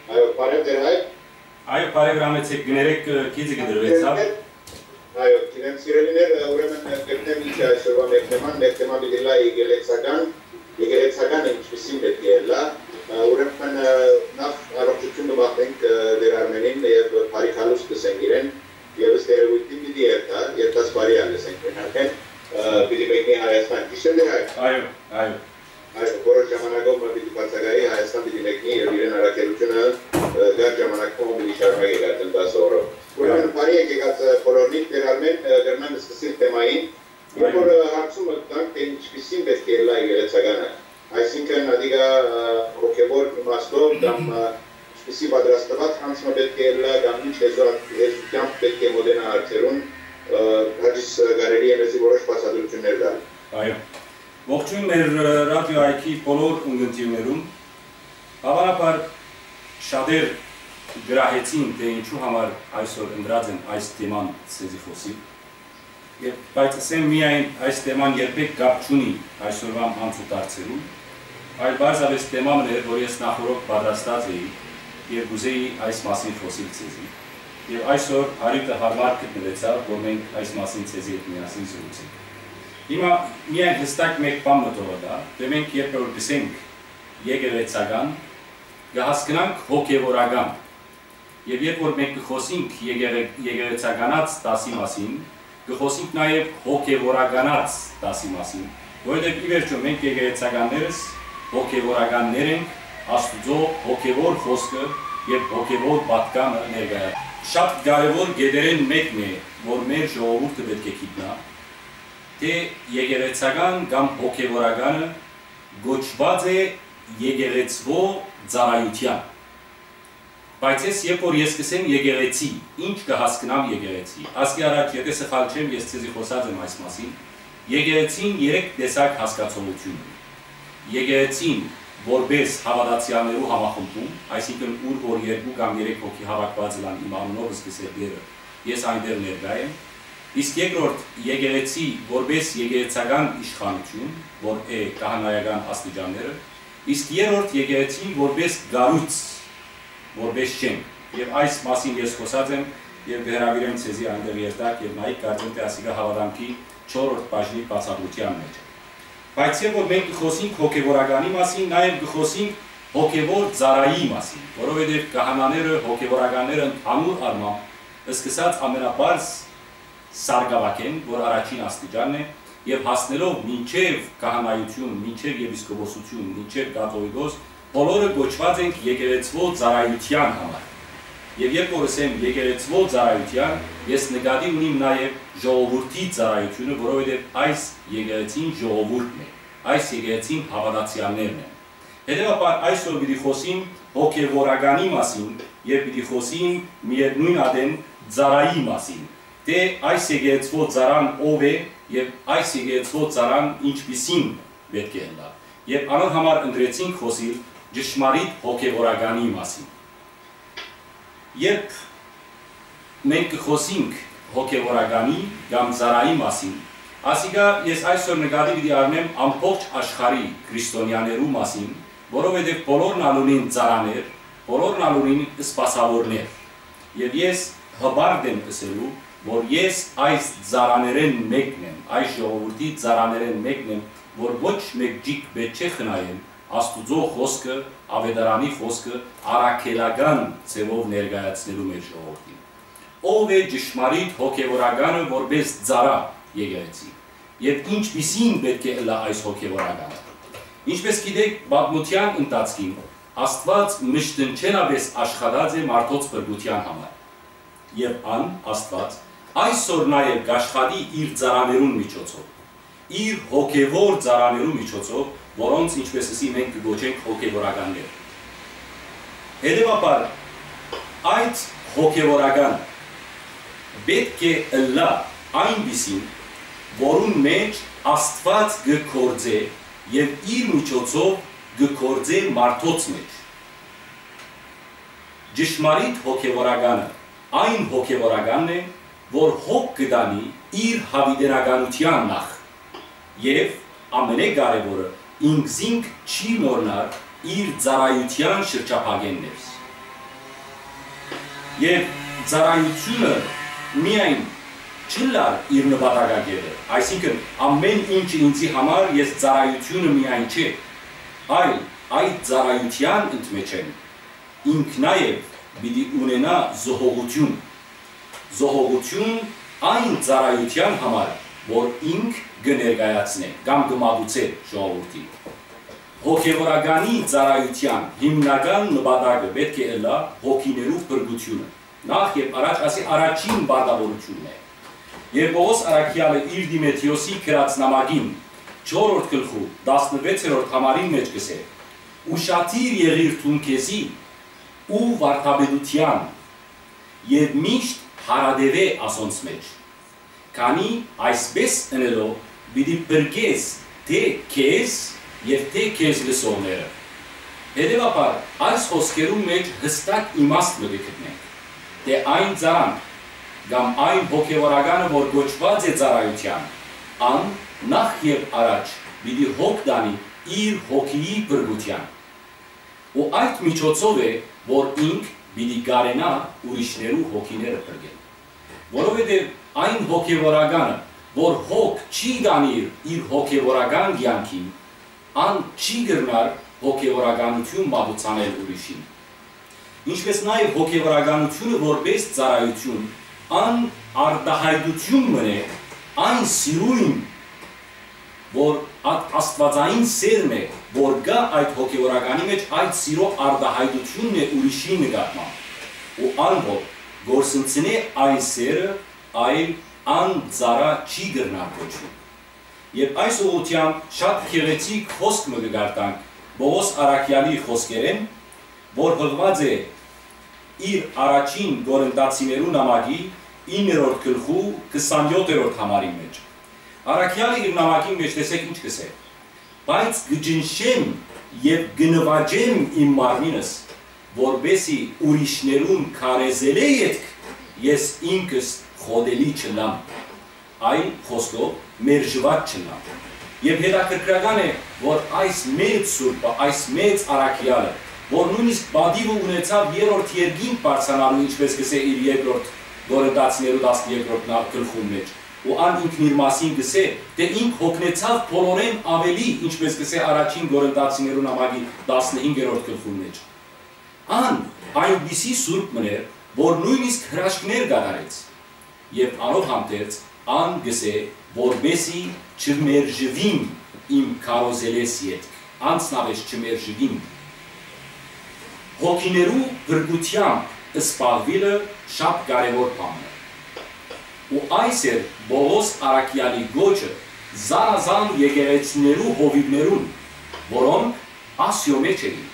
Այո, բարև ձեր հայր։ Այո, բարև Ռամեցեք, գներեք քիզը գդրվեցավ։ Այո, իրենց սիրելիներ, ուրեմն գտնեմ ինչ այսօրվա մեր թեման պիտի լա եկեղեցական ինչպիսին պետք է լա, ուրեմն նախ առողջություն կմաղթենք դեր Արմենին եւ բարի խալուս կսենք իրեն եւ ըստ երևույթին պիտի երթաս բարի ալեսենք մենքեն պիտի մեկնի Հայաստան։ Ճիշտ է հայր։ Այո։ Այո, որոշ ժամանակով պիտի բացակայի Հայաստան պիտի մեկնի եւ իրեն առաքելությունը գար ժամանակում պիտի շարունակի գտնել 10 օրով։ Ուրեմն բարի եկեղած բոլորին դեր Արմեն գրման սկսել թեմային, երբ որ հարցումը տանք թե ինչպիսին պետք է լա եկեղեցականը, այսինքն ադիգա հոգեվոր իմաստով կամ ինչպիսի պատրաստված հանցումը պետք է լա կամ ինչ հեզությամբ պետք է մոդենա հարցերուն հաջիս գարելի է մեզի որոշ բացատրություններ տալ։ Այո։ Ողջույն մեր ռադիո այքի բոլոր ունգընտիրներում, հավանաբար շատեր գրահեցին, թե ինչու համար այսօր ընդրած են այս թեման ցեզի խոսի, բայց ասեմ միայն այս թեման երբեք կապ չունի այսօրվա անցուդարձերում, այլ բարձրապես թեման էր, որ ես նախորդ պատրաստած էի եւ ուզեի այս մասին խոսել ցեզի։ Եվ այսօր հարյութը հարմար գտնվեցավ, որ մենք այս մասին ցեզի հետ միասին զրուցենք։ Հիմա միայն հստակ մեկ բան մտորը դա, թե մենք երբ որ գսենք եկեղեցական, կհասկանանք հոգևորական, եւ երբ որ մենք կխոսենք եկեղեցականած դասի մասին, կխոսենք նաեւ հոգևորականած դասի մասին, որովհետեւ ի վերջո մենք եկեղեցականներս հոգևորականներ ենք, Աստուծո հոգևոր խոսքը եւ հոգևոր պատկանը ներկայացնում։ Շատ կարևոր գեդերեն մեկն է, որ մեր ժողովուրդը պետք է գիտնա, թե եկեղեցական կամ հոգևորականը գոչված է եկեղեցվո ծառայության։ Բայց երբ որ ես կսեմ եկեղեցի, ինչ կհասկանամ եկեղեցի։ Ասկի առաջ, եթե սխալ չեմ, ես ցեզի խոսած եմ այս մասին, եկեղեցին 3 տեսակ հասկացողություն ունի։ Եկեղեցին որպես հավատացյալներու համախմբում, այսինքն ուր որ 2 կամ 3 հոգի հավաքված են իմ անունով սկսել դերը, ես այնտեղ ներկա եմ։ Իսկ երկրորդ եկեղեցի որպես եկեղեցական իշխանություն, որ է քահանայական աստիճանները, իսկ երրորդ եկեղեցին որպես գառույց, որպես շենք։ Եվ այս մասին ես խոսած եմ եւ վերաբերեմ ցեզի այնտեղ երթակ եւ նայեք կարծեմ թե ասիկա հավատամքի 4-րդ բաժնի բացատրության մեջ։ Բայց երբ որ մենք կխոսենք հոգևորականի մասին, նաեւ կխոսենք հոգևոր ծառայի մասին, որովհետեւ քահանաները, հոգևորականները ընդհանուր առմամբ սկսած ամենաբարձ սարգավակեն, որ առաջին աստիճանն է, եւ հասնելով մինչեւ քահանայություն, մինչեւ եպիսկոպոսություն, մինչեւ կաթողիկոս, բոլորը գոչված ենք եկեղեցվո ծառայության համար։ Եվ երբ որ ասեմ եկեղեցվո ծառայության, ես նկատի ունիմ նաեւ ժողովրդի ծառայությունը, որովհետեւ այս եկեղեցին ժողովուրդն է, այս եկեղեցին հավատացյալներն են։ Հետևաբար այսօր պիտի խոսիմ հոգևորականի մասին եւ պիտի խոսիմ միևնույն ադեն ծառայի մասին։ Թե այս եկեղեցվո ծառան ով է եւ այս եկեղեցվո ծառան ինչպիսին պետք է լա։ Եվ անոր համար ընտրեցինք խոսիլ ճշմարիտ հոգևորականի մասին։ Երբ մենք կխոսենք հոգևորականի կամ ծառայի մասին, ասիկա ես այսօր նկատի պիտի առնեմ ամբողջ աշխարհի քրիստոնյաներու մասին, որովհետեւ բոլորն ալունին ծառաներ, բոլորն ալունին սպասավորներ։ Եվ ես հբարդ եմ ասելու, որ ես այս ծառաներեն մեկն եմ, այս ժողովրդի ծառաներեն մեկն եմ, որ ոչ մեկ ջիկ պետք չէ խնայեն Աստուծո խոսքը, ավետարանի խոսքը առաքելական ձևով ներկայացնելու մեր ժողովրդին։ Ով է ճշմարիտ հոգևորականը որպես ծառա եկեղեցի։ Եվ ինչպիսին պետք է լա այս հոգևորականը։ Ինչպես գիտեք, պատմության ընթացքին Աստված միշտնչենաբես աշխատած է մարդոց բրգության համար։ Եվ ան Աստված այսօր նաև կաշխատի իր ծառաներուն միջոցով, իր հոգևոր ծառաներու միջոցով, որոնց ինչպես ասի մենք կգոչենք հոգևորականներ։ Հետևաբար այդ հոգևորական պետք է լա այնպիսին, որուն մեջ Աստված կգործե եւ իր միջոցով կգործե մարդոց մեջ։ Ճշմարիտ հոգևորականը այն հոգևորականն է, որ հոգ կդանի իր հավիտենականության նախ եւ ամենակարևորը ինքզինք չի մորնար իր ծառայության շրջափակեններս։ Եվ ծառայությունը միայն չլար իր նպատակակետը, այսինքն ամեն ինչը ինձի համար ես ծառայությունը միայն չէ, այլ այդ ծառայության ընդմեջեն ինք նաև պիտի ունենա զոհողություն, զոհողություն այն ծառայության համար, որ ինք կներկայացնե կամ կմատուցե ժողովրդին։ Հոգևորականի ծառայության հիմնական նպատակը պետք է ըլլա հոգիներու փրկությունը։ Նախ եւ առաջ ասի առաջին բարձրությունն է։ Երբ Պողոս Արաքյալը իր Դիմեթիոսի գրած նամակին 4-րդ գլխու 16-րդ համարին մեջ գսե. «Ուշադիր եղիր թուն քեզի ու վարդապետության եւ միշտ հարադեվե ասոնց մեջ, քանի այսպես ընելով պիտի բրգես թե քեզ եւ թե քեզ լսողները»։ Հետևաբար այս խոսքերու մեջ հստակ իմաստ կգտնենք, թե այն ծառան կամ այն հոգևորականը, որ գոչված է ծառայության, ան նախ եւ առաջ պիտի հոգ դանի իր հոգիի բրգության։ Ու այդ միջոցով է, որ ինք պիտի գարենա ուրիշներու հոգիները բրգել։ Որովհետև այն հոգևորականը, որ հոգ չի դանի իր հոգևորական կյանքին, ան չի գրնար հոգևորականություն մատուցանել ուրիշին։ Ինչպես նաև հոգևորականությունը որպես ծառայություն, ան արտահայտություն մնե այն սիրույն, որ աստվածային սերն է, որ գա այդ հոգևորականի մեջ այդ սիրո արտահայտությունն է ուրիշի նկատմամբ։ Ու ան որ գործընծնե այն սերը, այլ ան ծառա չի գրնար կոչվում։ Եվ այս ուղղությամբ շատ գեղեցիկ խոսք մը կգարտանք Պողոս Արաքյալի խոսքերեն, որ հղված է իր առաջին Կորինթացիներու նամակի 9-րդ գլխու 27-րդ համարի մեջ։ Արաքյալը իր նամակի մեջ տեսեք ինչ կսե. «Բայց կջնշեմ եւ կնվաճեմ իմ մարմինս, որբեսի ուրիշներուն քարեզելե ետք ես ինքս խոդելի չլամ, այլ խոսքով մերժված չլամ»։ Եվ հետաքրքրական է, որ այս մեծ սուրբը, այս մեծ Արաքյալը, որ նույնիսկ բադիվը ունեցավ երրորդ երկինք բարձրանալու, ինչպես կսե իր երկրորդ Կորինթացիներու 13-րդ գլխու մեջ, ու ան ինքն իր մասին կսե, թե ինք հոգնեցավ բոլորեն ավելի, ինչպես կսե առաջին Կորինթացիներու նամակի 15-րդ գլխու մեջ։ Ան այնպիսի սուրբ մներ, որ նույնիսկ հրաշքներ կատարեց, եւ անով հանդերձ ան գսե, որբեսի չմերժվին իմ քարոզելես ետք, անցնավես չմերժվին։ Հոգիներու բրգությամբ սպաղվելը շատ կարևոր բան է։ Ու այս էր Պողոս Արաքյալի գոչը զանազան եկեղեցիներու հովիվներուն, որոնք Ասիո մեջ էին։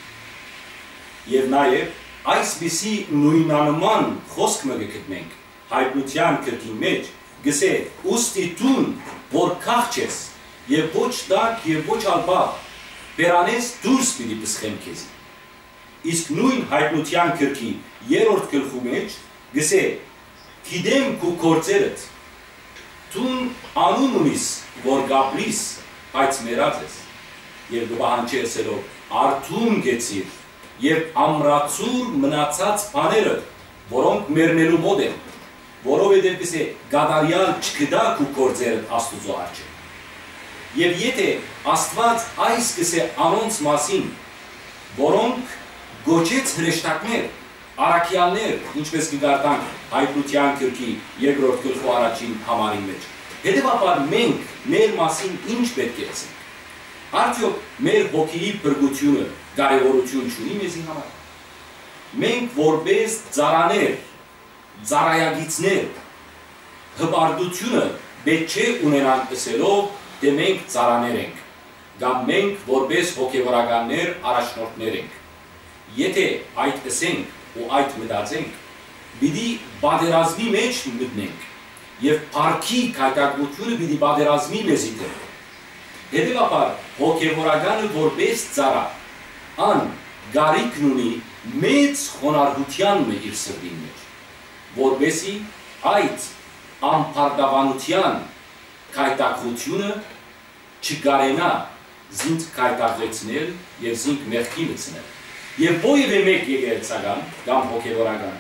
Եվ նաև այսպիսի նույնանման խոսք մը գտնենք հայտնության գրքի մեջ, գսե ուստի տուն, որ քաղց ես, եւ ոչ դակ եւ ոչ ալբա, բերանես դուրս պիտի պսխեմ քեզի։ Իսկ նույն հայտնության գրքի 3-րդ գլխու մեջ գսե գիտեմ քու գործերդ, տուն անուն ունիս, որ գաբրիս, բայց մերած ես, եւ գբահանչեցելով արթուն գեցիր, եւ ամրացուր մնացած բաները, որոնք մեռնելու մոտ են, որովհետև գսե գադարյալ չկդա քու գործերդ Աստուծո առջև։ Եվ եթե Աստված այս գսե անոնց մասին, որոնք գոչեց հրեշտակներ, Արաքյալներ, ինչպես կգարտանք հայտնության գրքի 2-րդ գլխու առաջին համարի մեջ, հետևաբար մենք մեր մասին ինչ պետք է ասենք։ Արդյոք մեր հոգիի բրգությունը կարևորություն չունի մեզի համար։ Մենք որպես ծառաներ, ծառայագիցներ, հպարտությունը պետք չէ ունենանք ասելով, թե մենք ծառաներ ենք, կամ մենք որպես հոգևորականներ առաջնորդներ ենք։ Եթե այդ ասենք ու այդ մտածենք, պիտի պատերազմի մեջ մտնենք եւ փառքի քայքայությունը պիտի պատերազմի մեզի դեր։ Հետևաբար հոգևորականը որպես ծառա ան գարիքն ունի մեծ խոնարհության իր սրտի մեջ, որբեսի այդ անփարտավանության քայքայությունը չկարենա զինք քայքայեցնել եւ զինք մեղքի լցնել։ Եվ ովևէ մեկ եկեղեցական կամ հոգևորական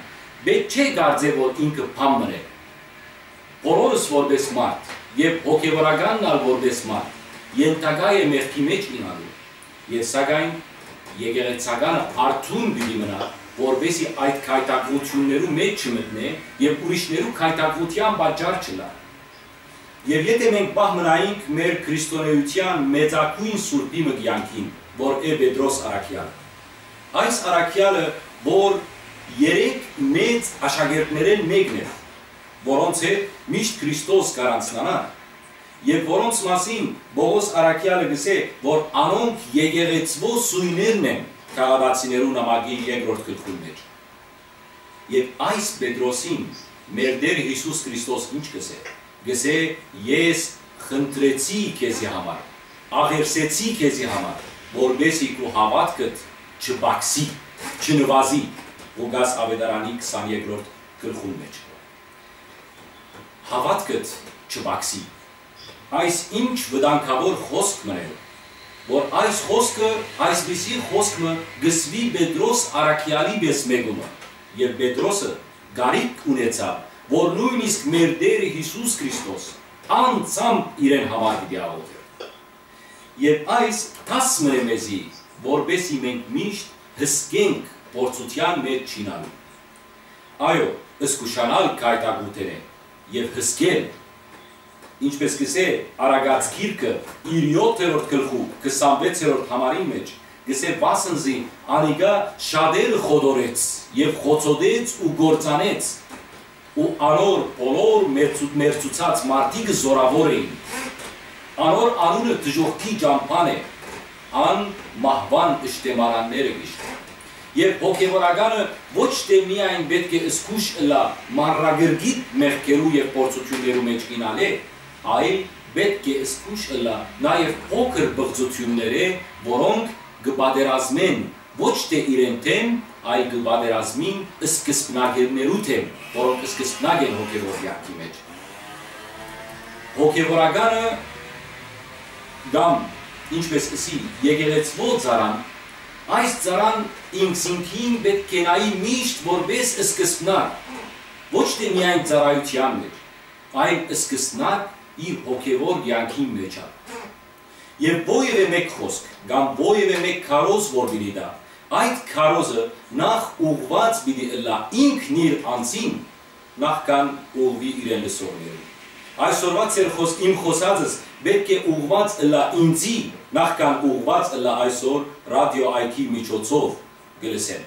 Պետք չէ կարծե որ ինքը փամն է։ Բոլորս որպես մարդ եւ հոգեվորականն ալ որպես մարդ ենթակա է մեղքի մեջ ինալու։ Եվ սակայն եկեղեցականը արթուն պիտի մնա, որպեսզի այդ քայթակղություններու մեջ չմտնե եւ ուրիշներու քայթակղության պատճառ չլա։ Եվ եթե մենք պահ մնայինք մեր քրիստոնեության մեծակույն սուրբի մկյանքին, որ է Պետրոս առաքյալը։ Այս առաքյալը, որ երեք մեծ աշակերտներեն մեկն է, որոնց հետ միշտ Քրիստոս կարանցնանա, եւ որոնց մասին Պողոս առաքյալը գսե, որ անոնք եկեղեցվո սույներն են քաղաքացիներու նամակի 2-րդ գլխի մեջ։ Եվ այս Պետրոսին մեր Տեր Հիսուս Քրիստոս ինչ գսե։ Գսե ես խնդրեցի քեզի համար, աղերսեցի քեզի համար, որպեսզի քո հավատքդ չբաքսի, չնվազի, Ղուկաս ավետարանի 22-րդ գլխի մեջ։ Հավատքդ չբաքսի։ Այս ինչ վտանգավոր խոսք մնել, որ այս խոսքը, այսպիսի խոսքը գսվի Պետրոս առաքյալի պես մեկումը, եւ Պետրոսը գարիք ունեցավ, որ նույնիսկ մեր Տեր Հիսուս Քրիստոս անձամբ իրեն համար պիտի աղոթի։ Եվ այս տասմն է մեզի, որպեսզի մենք միշտ հսկենք փորձության մեջ չինալու։ Այո, զգուշանալ քայթակղութերը եւ հսկել, ինչպես գսե Արագած գիրքը իր 7-րդ գլխու 26-րդ համարի մեջ գսե վասնզի անիկա շատեր խոդորեց եւ խոցոդեց ու գործանեց ու անոր բոլոր մերծուցած մարդիկը զորավոր էին։ Անոր անունը դժոխքի ճամփան է, ան մահվան ըշտեմանանները գիշտ։ Եվ հոգևորականը ոչ թե միայն պետք է զգուշ լա մանրագրգիտ մեղքերու եւ փորձություններու մեջ գնալը, այլ պետք է զգուշ լա նաեւ փոքր բղծությունները, որոնք կպատերազմեն ոչ թե իրեն թեմ, այլ կպատերազմին սկզբնագերներու թեմ, որոնք սկզբնագ են հոգևոր կյանքի մեջ։ Հոգևորականը կամ ինչպես ասի եկեղեցվո ծառան, այս ծառան ինքնին պետք է նայի միշտ որպես սկզբնակ, ոչ թե միայն ծառայության մեջ, այլ սկզբնակ իր հոգևոր կյանքի մեջ է։ Եվ ովևէ մեկ խոսք, կամ ովևէ մեկ քարոզ որ պիտի տա, այդ քարոզը նախ ուղղված պիտի լա ինքն իր անձին, նախքան ուղղվի իրեն լսողներին։ Այսօրվա իմ խոսածս պետք է ուղղված լա ինձի, նախքան ուղղված լա այսօր ռադիո այքի միջոցով գլսեն։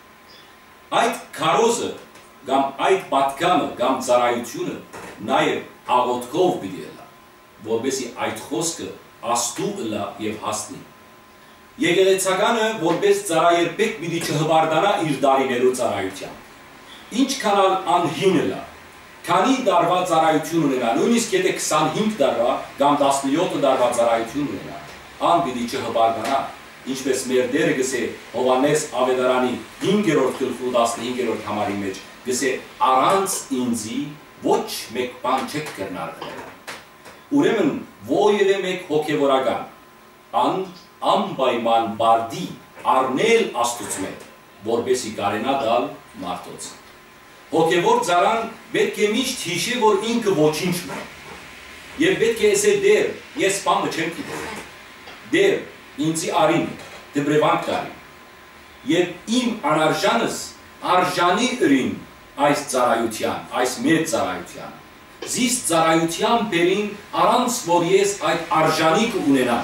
Այդ քարոզը, կամ այդ պատգամը, կամ ծառայությունը նաև աղոթքով պիտի լա, որպեսզի այդ խոսքը աստու լա եւ հասնի։ Եկեղեցականը որպես ծառայերբեք պիտի չհվարդանա իր դարիներու ծառայությամբ։ Ինչքան անհին լա, քանի դարվա ծառայություն ունենա, նույնիսկ եթե 25 դարվա կամ 17 դարվա ծառայություն ունենա, ան պիտի չհվարդանա, ինչպես մեր Տերը գսե Հովհաննես ավետարանի 5-րդ գլխու 15-րդ համարի մեջ, գսե առանց ինձի ոչ մեկ բան չեք կրնար դնել։ Ուրեմն ովևէ մեկ հոգևորական անպայման բարդի առնել Աստծո մեջ, որպեսզի կարենա դալ մարդոց։ Հոգևոր ծառան պետք է միշտ հիշի, որ ինքը ոչինչ չէ։ Եվ պետք է ասել Տեր, ես բանը չեմ գիտեմ։ Տեր, ինձի արին, դպրեվանք տարի։ Եվ իմ անարժանս արժանի ըրին այս ծառայության, այս մեր ծառայության։ Զիս ծառայության բերին առանց որ ես այդ արժանիք ունենամ։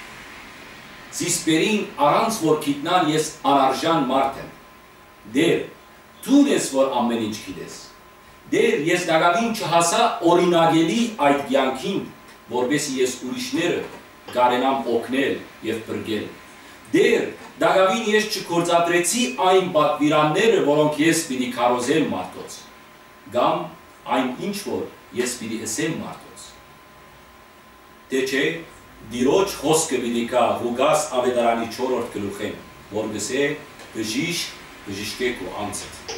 Զիս բերին առանց որ գիտնան ես անարժան մարդ եմ։ Դեր, դու ես որ ամեն ինչ գիտես։ Դեր, ես դակավին չհասա օրինագելի այդ կյանքին, որպեսզի ես ուրիշները կարենամ օգնել եւ բրգել։ Դեր, դակավին ես չկործադրեցի այն պատվիրանները, որոնք ես պիտի քարոզեմ մարդոց, կամ այն ինչ որ ես պիտի ասեմ մարդոց։ Դե չէ, դիրոջ խոսքը պիտի կա Ղուկաս ավետարանի 4-րդ գլուխեն, որ գսե բժիշկեք ու անձդ։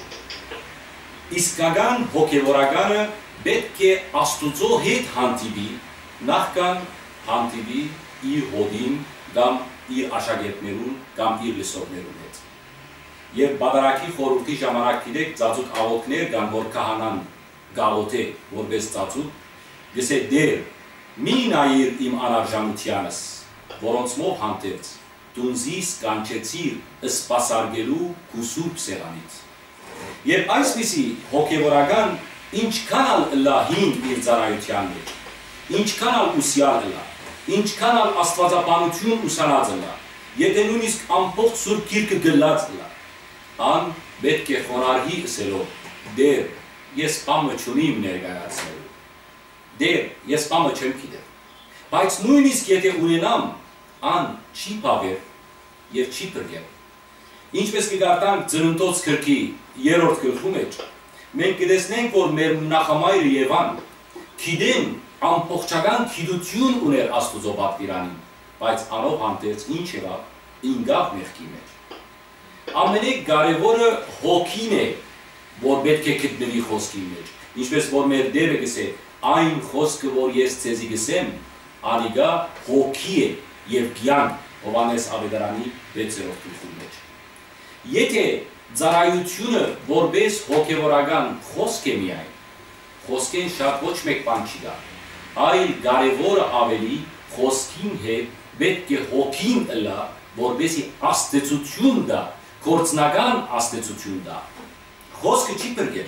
Իսկական հոգևորականը պետք է Աստուծո հետ հանդիպի, նախքան հանդիպի իր հոդին կամ իր աշակերտներուն կամ իր լսողներուն հետ։ Եվ բادرակի խորհրդի ժամանակ գիտեք ծածուկ աղոթքներ կան, որ քահանան գալոթե որպես ծածուկ, գսե դեր մի նայիր իմ անարժանությանս, որոնցմով հանդերձ դունզիս կանչեցիր սպասարկելու քու սուրբ սեղանից։ Եվ այսպիսի հոգևորական ինչքան ըլլա հին իր ծառայության մեջ, ինչքան ուսյալ ըլլա, ինչքան աստվածաբանություն ուսանած ըլլա, եթե նույնիսկ ամբողջ սուրբ գիրքը գլած ըլլա, ան պետք է խոնարհի ասելով, դեր ես բամը չունիմ ներկայացնելու, դեր ես բամը չեմ գիտեմ, բայց նույնիսկ եթե ունենամ, ան չի բավեր և չի բրգել։ Ինչպես կգարտանք ծննդոց գրքի 3-րդ գլխու մեջ, մենք կտեսնենք, որ մեր նախամայրը Եվան գիտեն ամբողջական գիտություն ուներ Աստուծո պատվիրանին, բայց անով հանդերձ ինչ եղավ, ինգավ մեղքի մեջ։ Ամենակարևորը հոգին է, որ պետք է գտնվի խոսքի մեջ, ինչպես որ մեր Տերը գսե, այն խոսքը, որ ես ձեզի գսեմ, անիգա հոգի է և կյանք, Հովհաննես Ավետարանի 6-րդ գլխու մեջ։ Եթե ծառայությունը որպես հոգևորական խոսք է միայն, խոսքեն շատ ոչ մեկ բան չի դա, այլ կարևորը ավելի խոսքին հետ պետք է հոգին ըլլա, որպեսզի աստեցություն դա, գործնական աստեցություն դա, խոսքը չի բրգեր։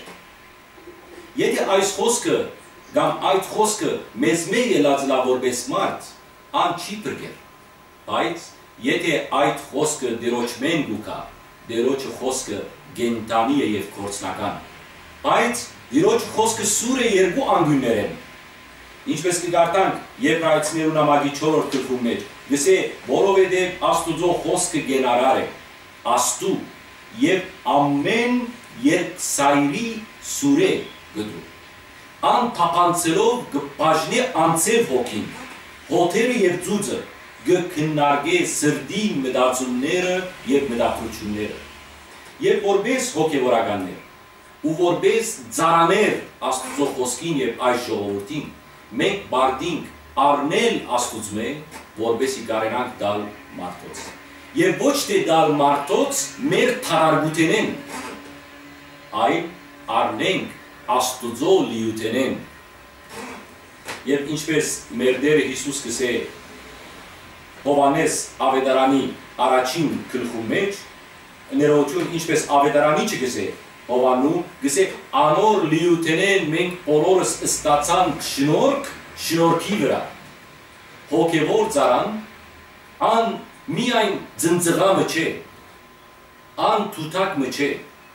Եթե այս խոսքը կամ այդ խոսքը մեզ մեր ելած լա որպես մարդ, ան չի բրգեր, բայց եթե այդ խոսքը դերոջ մեն գուկա, դերոջը խոսքը գենտանի է և գործնական, բայց դերոջ խոսքը սուր է երկու անգույններ են, ինչպես կգարտանք Եբրայեցիներու նամակի 4-րդ գլխու մեջ, գսե, որովհետև Աստուծո խոսքը գենարար է, աստու և ամեն երկսայրի սուր է գդու, ան թափանցելով գպաժնի անցև հոգին, հոթերը և ձուծը, գքննարգե սրդի մտածումները և մտադրությունները, և որպես հոգևորականներ, ու որպես ծառաներ Աստուծո խոսքին և այս ժողովրդին, մենք բարդինք առնել Աստուծմե, որպեսզի կարենանք դալ մարդոց։ Եվ ոչ թե դալ մարդոց մեր թարարգութենեն, այլ առնենք Աստուծո լիութենեն։ Եվ ինչպես մեր Տերը Հիսուս գսե Հովհաննես Ավետարանի առաջին գլխու մեջ, ներողություն, ինչպես Ավետարանի չգսե, Հովհաննու գսե անոր լիութենեն մենք բոլորս ստացանք շնորհք շնորհքի վրա։ Հոգևոր ծառան ան միայն ձնձղամը չէ, ան թութակմը չէ,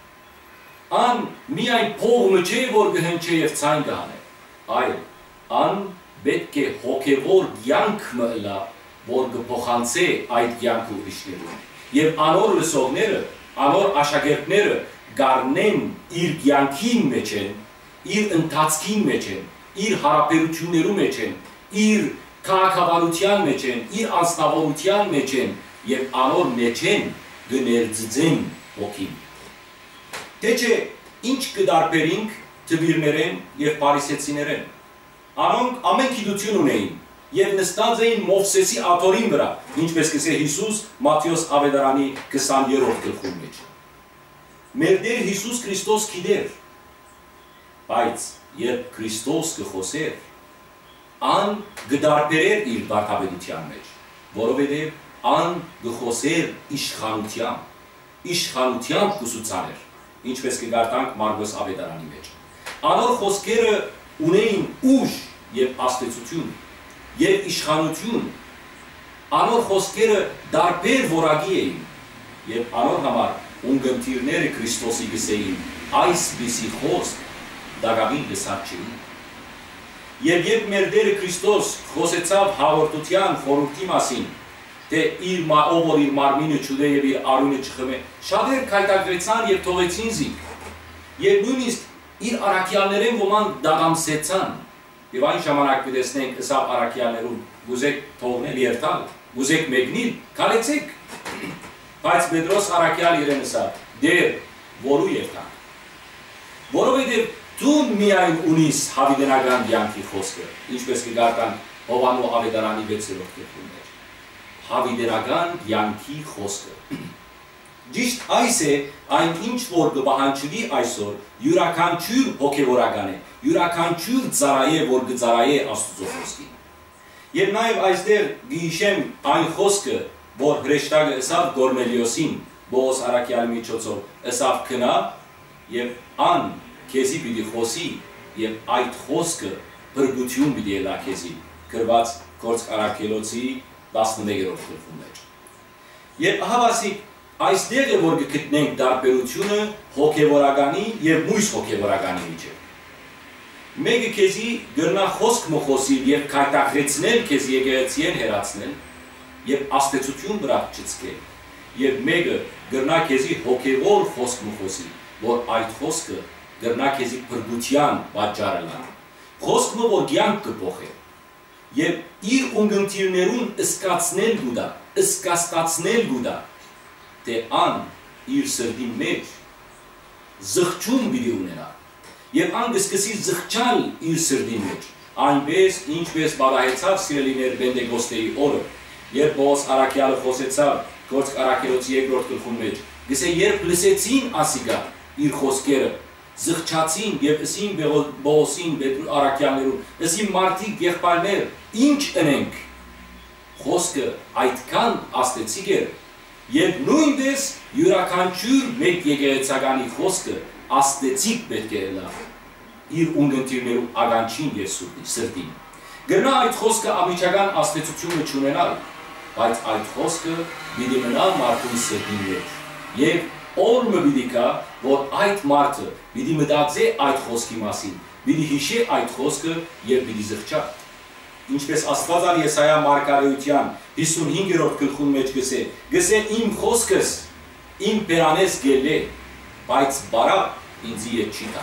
ան միայն փողմը չէ, որ կհնչե և ցայն կհանե, այլ ան պետք է հոգևոր կյանքը ըլլա, որ կփոխանցե այդ կյանքը ուրիշներուն։ Եվ անոր լսողները, անոր աշակերտները գարնեն իր կյանքին մեջ են, իր ընթացքին մեջ են, իր հարաբերություններու մեջ են, իր քաղաքավարության մեջ են, իր անձնավորության մեջ են և անոր մեջ են կներծծեն հոգին։ Թե չէ ինչ կդարբերինք թվիրներեն և պարիսեցիներեն։ Անոնք ամեն գիտություն ունեին և նստած էին Մովսեսի աթոռին վրա, ինչպես կսե Հիսուս Մատթեոս Ավետարանի 20-րդ գլխու մեջ։ Մեր Տեր Հիսուս Քրիստոս գիտեր, բայց երբ Քրիստոս կխոսեր, ան կդարբերեր իր վարդապետության մեջ, որովհետև ան կխոսեր իշխանությամբ կուսուցաներ, ինչպես կգարտանք Մարկոս Ավետարանի մեջ։ Անոր խոսքերը ունեին ուժ և աստեցություն և իշխանություն, անոր խոսքերը դարբեր որակի էին, և անոր համար ունգընտիրները Քրիստոսի գսեին այսպիսի խոսք դագավին լսած չէին։ Եվ երբ մեր Տերը Քրիստոս խոսեցավ հաղորդության խորհրդի մասին, թե ով որ իր մարմինը չուտե և իր արյունը չխմե, շատեր քայթակվեցան և թողեցին զինք, և նույնիսկ իր առաքյալներեն ոմանք դաղամսեցան, և այն ժամանակ կտեսնենք ըսավ առաքյալներուն, գուզեք թողնել երթալ, գուզեք մեկնիլ, քալեցեք։ Բայց Պետրոս առաքյալ իրեն ըսավ, դեր, որու երթանք, որովհետև դու միայն ունիս հավիտենական կյանքի խոսքը, ինչպես կգարտանք Հովհաննու Ավետարանի 6-րդ գլխու մեջ, հավիտենական կյանքի խոսքը։ Ճիշտ այս է այն ինչ որ կպահանջվի այսօր յուրաքանչյուր հոգևորական է, յուրաքանչյուր ծառայե որ կծառայե Աստծո խոսքին։ Եվ նաև այստեղ գիշեմ այն խոսքը, որ հրեշտակը ըսավ Գորմելիոսին, Բոոս Արաքյալի միջոցով, ըսավ քնա եւ ան քեզի պիտի խոսի եւ այդ խոսքը բրգություն պիտի ելա քեզի, գրված Գործք Արաքելոցի 11-րդ գլխում մեջ։ Եվ հավասիկ այստեղ է որ կգտնենք տարբերությունը հոգևորականի եւ մույս հոգևորականի միջեւ։ Մեկը քեզի գրնա խոսք մխոսի եւ քայտակրեցնել քեզ եկեղեցիեն հերացնել եւ աստեցություն վրա չծկել եւ մեկը գրնա քեզի հոգևոր խոսք մխոսի, որ այդ խոսքը գրնա քեզի բրգության պատճառը լա։ Խոսքը որ կյանք կփոխի եւ իր ունգընտիրներուն ըսկացնել գուտա, ըսկաստացնել գուտա, թե ան իր սրտի մեջ զղջում պիտի ունենա եւ ան կսկսի զղջալ իր սրտի մեջ, այնպես ինչպես բարահեցավ սիրելիներ Պենտեկոստեի օրը, երբ Բոոս Արաքյալը խոսեցավ Գործք Արաքելոցի 2-րդ գլխում մեջ, գսե երբ լսեցին ասիկա իր խոսքերը, զղջացին եւ ըսին Բոոսին Արաքյալներուն, ըսին մարդիկ եղբայրներ, ինչ ընենք, խոսքը այդքան աստեցիկ էր, եւ նույնպես յուրաքանչյուր մեկ եկեղեցականի խոսքը աստեցիկ պետք է լա իր ունգընտիրներու ագանչին եւ սրտին։ Գրնա այդ խոսքը ամիջական աստեցությունը չունենալ, բայց այդ խոսքը պիտի մնա մարդու սրտին մեջ եւ օրը պիտի կա, որ այդ մարդը պիտի մտածի այդ խոսքի մասին, պիտի հիշի այդ խոսքը եւ պիտի զղջա։ Ինչպես Աստվածար Եսայա մարգարեության 55-րդ գլխում մեջ գսե իմ խոսքս իմ բերանես գելե, բայց բարա ինձի հետ չի տա։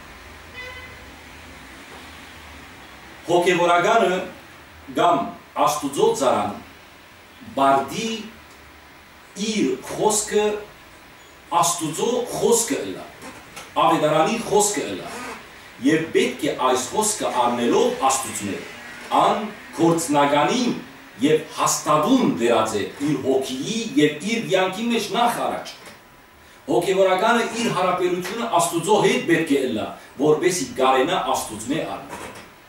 Հոգևորականը կամ Աստուծո ծառան բարդի իր խոսքը Աստուծո խոսքը ըլա, ավետարանի խոսքը ըլա, եւ պետք է այս խոսքը առնելով աստուծները ան գործնականին եւ հաստատուն վերած է իր հոգիի եւ իր յանքի մեջ նախ առաջ։ Հոգևորականը իր հարաբերությունը Աստուծո հետ պետք է ըլա, որպեսզի գարենա աստուծմե առնել։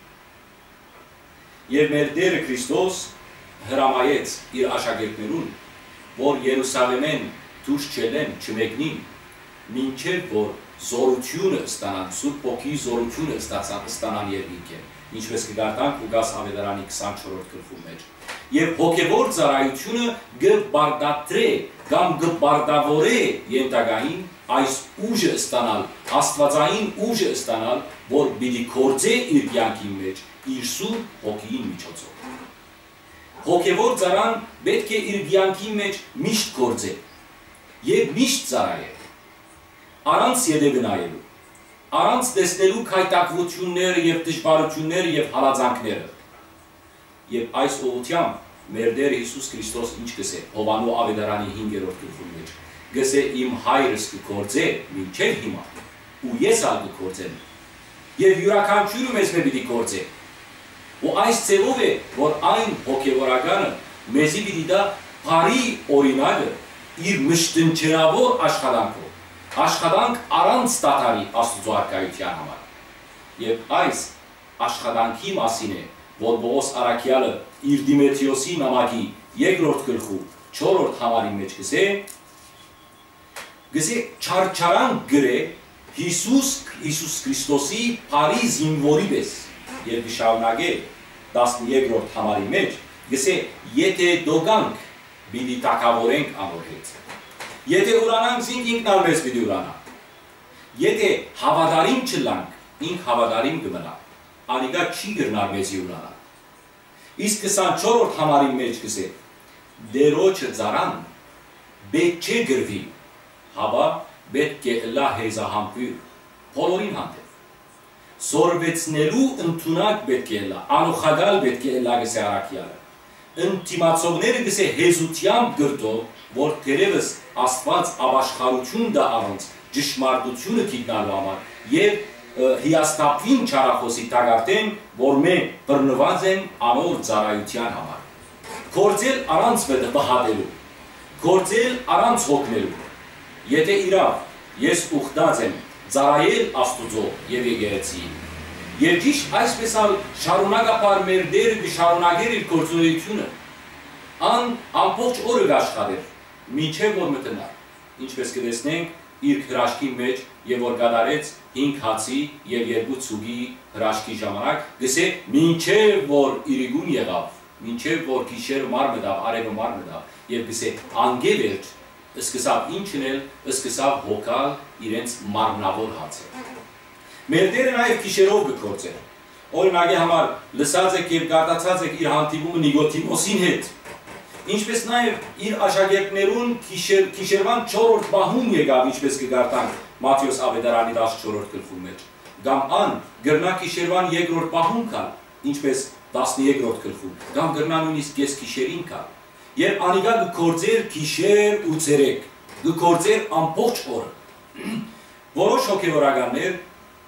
Եվ մեր Տերը Քրիստոս հրամայեց իր աշակերտներուն, որ Երուսաղեմեն դուրս չելեն, չմեկնին, մինչև որ զորությունը ստանան, Սուրբ Հոգի զորությունը ստանան երկինքեն, ինչպես կգարտանք Ղուկաս ավետարանի 24-րդ գլխում մեջ։ Եվ հոգևոր ծառայությունը կբարդատրե կամ կբարդավորե ենթակային այս ուժը ստանալ, աստվածային ուժը ստանալ, որ պիտի գործե իր կյանքի մեջ իր Սուրբ Հոգիի միջոցով։ Հոգևոր ծառան պետք է իր կյանքի մեջ միշտ գործե եւ միշտ ծառայե, առանց ետևը նայելու, առանց տեսնելու քայտակվությունները եւ դժվարությունները եւ հալածանքները։ Եվ այս ուղղությամբ մեր Տեր Հիսուս Քրիստոս ինչ գսե Հովանու ավետարանի 5-րդ գլխում մեջ, գսե իմ հայրս կգործե մինչև հիմա, ու ես ալ կգործեմ, եւ յուրաքանչյուրը մեզ պիտի գործե։ Ու այս ձևով է, որ այն հոգևորականը մեզի պիտի դա բարի օրինակը իր մշտնջրավոր աշխատանքով, աշխատանք առանց դադարի Աստծո առկայության համար։ Եվ այս աշխատանքի մասին է, որ Բոոս Արաքյալը իր Դիմեթրիոսի նամակի 2-րդ գլխու 4-րդ համարի մեջ գսե չարչարան գրե Հիսուս Քրիստոսի բարի զինվորի պես եւ շարունակե 12-րդ համարի մեջ գսե եթե դոգանք պիտի տակավորենք անոր հետ, եթե ուրանանք զինք ինքն մեզ պիտի ուրանա, եթե հավատարիմ չլանք ինք հավատարիմ կմնա, անիկա չի գրնար մեզի ուրանա։ Իսկ 24-րդ համարի մեջ գսե դերոջը ծառան պետք չէ գրվի, հաբա պետք է լա հեզահամբույր բոլորին հանդեպ։ Սորվեցնելու ընդունակ պետք է լա, անուխագալ պետք է լա գսե Արաքյալը։ Ընդդիմացողները գսե հեզությամբ գրտով, որ թերևս Աստված ապաշխարություն դա առանց ճշմարտությունը գիտնալու համար եւ հիաստապվին չարախոսի տագարտեն, որ մենք բռնված են անոր ծառայության համար։ Գործել առանց վհատելու, գործել առանց հոգնելու, եթե իրավ ես ուխտած եմ ծառայել Աստուծո եւ եկեղեցին, եւ ճիշտ այսպես ալ շարունակապար մեր դերը կշարունակեր իր գործունեությունը, ամբողջ օրը կաշխատեր, մինչև որ մտնա, ինչպես կտեսնենք իր հրաշքի մեջ եւ որ կատարեց 5 հացի եւ 2 ցուգի հրաշքի ժամանակ, գսե մինչև որ իրիգուն եղավ, մինչև որ գիշերը մարդ մտավ, արևը մարդ մտավ եւ գսե անգևերջ սկսավ ինչն էլ, սկսավ հոգալ իրենց մարմնավոր հացը։ Մեր Տերը նաև գիշերով կգործեր։ Օրինակի համար լսած եք եւ գարտացած եք իր հանդիպումը Նիկոդիմոսին հետ։ Ինչպես նաև իր աշակերտներուն գիշերվան 4-րդ պահում եկավ, ինչպես կգարտանք Մատթեոս ավետարանի 14-րդ գլխում մեջ։ Կամ գրնա գիշերվան 2-րդ պահում կալ, ինչպես 13-րդ գլխում, կամ գրնա նույնիսկ կես գիշերին կալ։ Երբ անիկա կգործեր գիշեր ու ցերեկ, կգործեր ամբողջ օրը։ Որոշ հոգևորականներ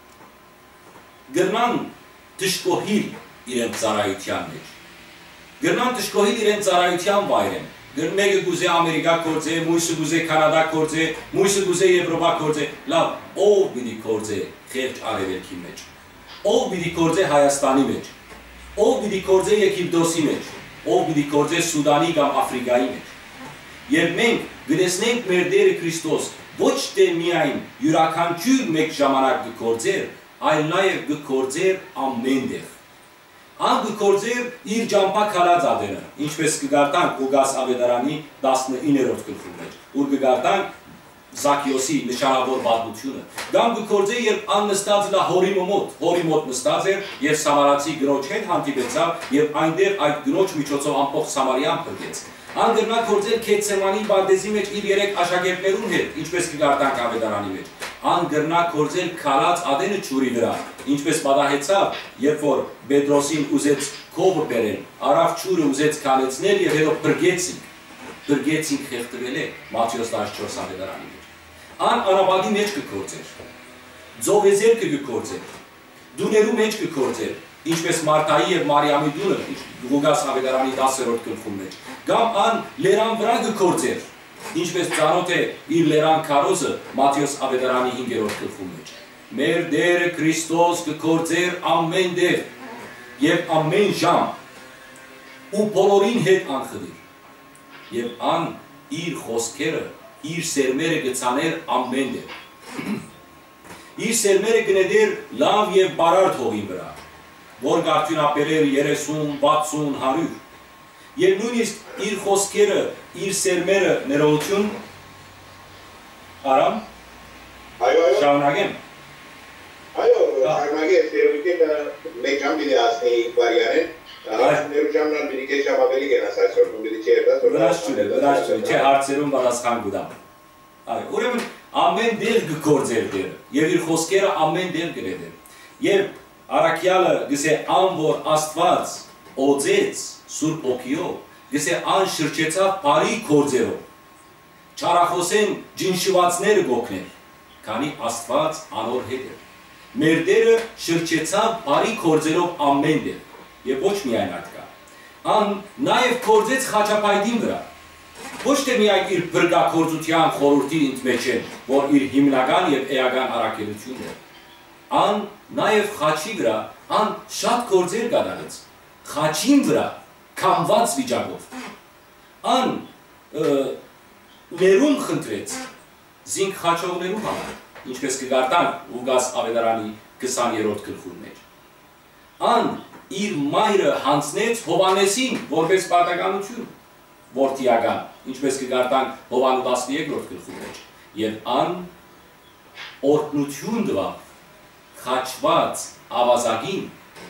գրնան դժկոհիլ իրենց ծառայության մեջ։ Գրնան դժկոհիլ իրենց ծառայության վայրեն։ Մեկը գուզե Ամերիկա գործե, մույսը գուզե Կանադա գործե, մույսը գուզե Եվրոպա գործե։ Լավ, ով պիտի գործե խեղճ արևելքի մեջ։ Ով պիտի գործե Հայաստանի մեջ։ Ով պիտի գործե Եգիպտոսի մեջ։ Ով պիտի գործե Սուդանի կամ Աֆրիկայի մեջ։ Երբ մենք գտեսնենք մեր Տերը Քրիստոս ոչ թե միայն յուրաքանչյուր մեկ ժամանակ կգործեր, այլ նաև կգործեր ամենտեղ։ Կգործեր իր ջամփա քալած ադենը, ինչպես կգարտանք Ղուկաս ավետարանի 19-րդ գլխում մեջ, ուր կգարտանք Զաքիոսի նշանավոր պատմությունը։ Կամ կգործե, երբ նստած նա հորի մոտ նստած էր եւ Սամարացի գրոջ հետ հանդիպեցավ եւ այնտեղ այդ գրոջ միջոցով ամբողջ Սամարիան փրկեց։ Գրնա գործել Քեթսեմանի բարձի մեջ իր 3 աշակերտներուն հետ, ինչպես կգարտանք ավետարանի մեջ։ Գրնա գործել քալած ադենը ջուրի վրա, ինչպես պատահեցավ, երբ որ Պետրոսին ուզեց քովը բերել, արավ ջուրը ուզեց քալեցնել եւ հետո բրգեցին խեղդվել է Մատթեոս 14 ավետարանի մեջ։ Անապատի մեջ կգործեր, ձողեզերքը կգործեր, դուներու մեջ կգործեր, ինչպես Մարտայի եւ Մարիամի դունը Ղուկաս ավետարանի 10-րդ գլխում մեջ, կամ լերան վրա կգործեր, ինչպես ծանոթ է իր լերան քարոզը Մատթեոս ավետարանի 5-րդ գլխում մեջ։ Մեր Տերը Քրիստոս կգործեր ամենտեղ եւ ամեն ժամ ու բոլորին հետ անխդիր։ Եվ իր խոսքերը, իր սերմերը կցաներ ամենտեղ։ Իր սերմերը կնետեր լավ եւ բարարդ հողի վրա, որ գարդյունապերեր 30, 60, 100։ Եվ նույնիսկ իր խոսքերը, իր սերմերը ներողություն Արամ։ Շարունակեմ։ Այո, շարունակեմ, սերմիկը մեկ ժամ պիտի ասնի վարյանեն, ներու ժամնան պիտի կես ժամ ավելի գենաս այսօր, պիտի չի երդաս, վրաշ չունե, չէ հարցերում պատասխան գուդամ։ Ուրեմն ամեն դեղ կգործեր դերը, եւ իր խոսքերը ամեն դեղ կնետեր։ Երբ Արաքյալը գսե որ Աստված օծեց Սուրբ Օքիով, գսե շրջեցավ բարի գործերով, չարախոսեն ջինշվածները գոքներ, քանի Աստված անոր հետ էր։ Մեր Տերը շրջեցավ բարի գործերով ամենտեղ, եւ ոչ միայն այդ կա։ Նաեւ գործեց խաչապայտին վրա։ Ոչ թե միայն իր բրգակորձության խորհրդի մեջ է, որ իր հիմնական եւ էական առաքելությունն է։ Նաեւ խաչի վրա շատ գործեր կատարեց։ Խաչին վրա կամված վիճակով։ Ներում խնդրեց զինք խաչողներու համար, ինչպես կգարտանք Ղուկաս ավետարանի 20-րդ գլխում մեջ։ Իր մայրը հանձնեց Հովանեսին որպես պարտականություն, որդիական, ինչպես կգարտանք Հովանու 13-րդ գլխում մեջ, եւ օրհնություն տվավ խաչված ավազագին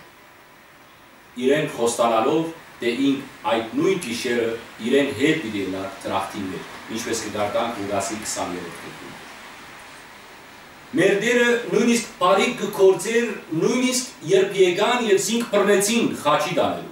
իրեն խոստանալով, թե ինք այդ նույն գիշերը իրեն հետ պիտի լա տրախտի մեջ, ինչպես կգարտանք Ղուկասի 20-րդ գլխում։ Մեր Տերը նույնիսկ բարիք կգործեր, նույնիսկ երբ եկան եւ զինք բռնեցին խաչի տանելու։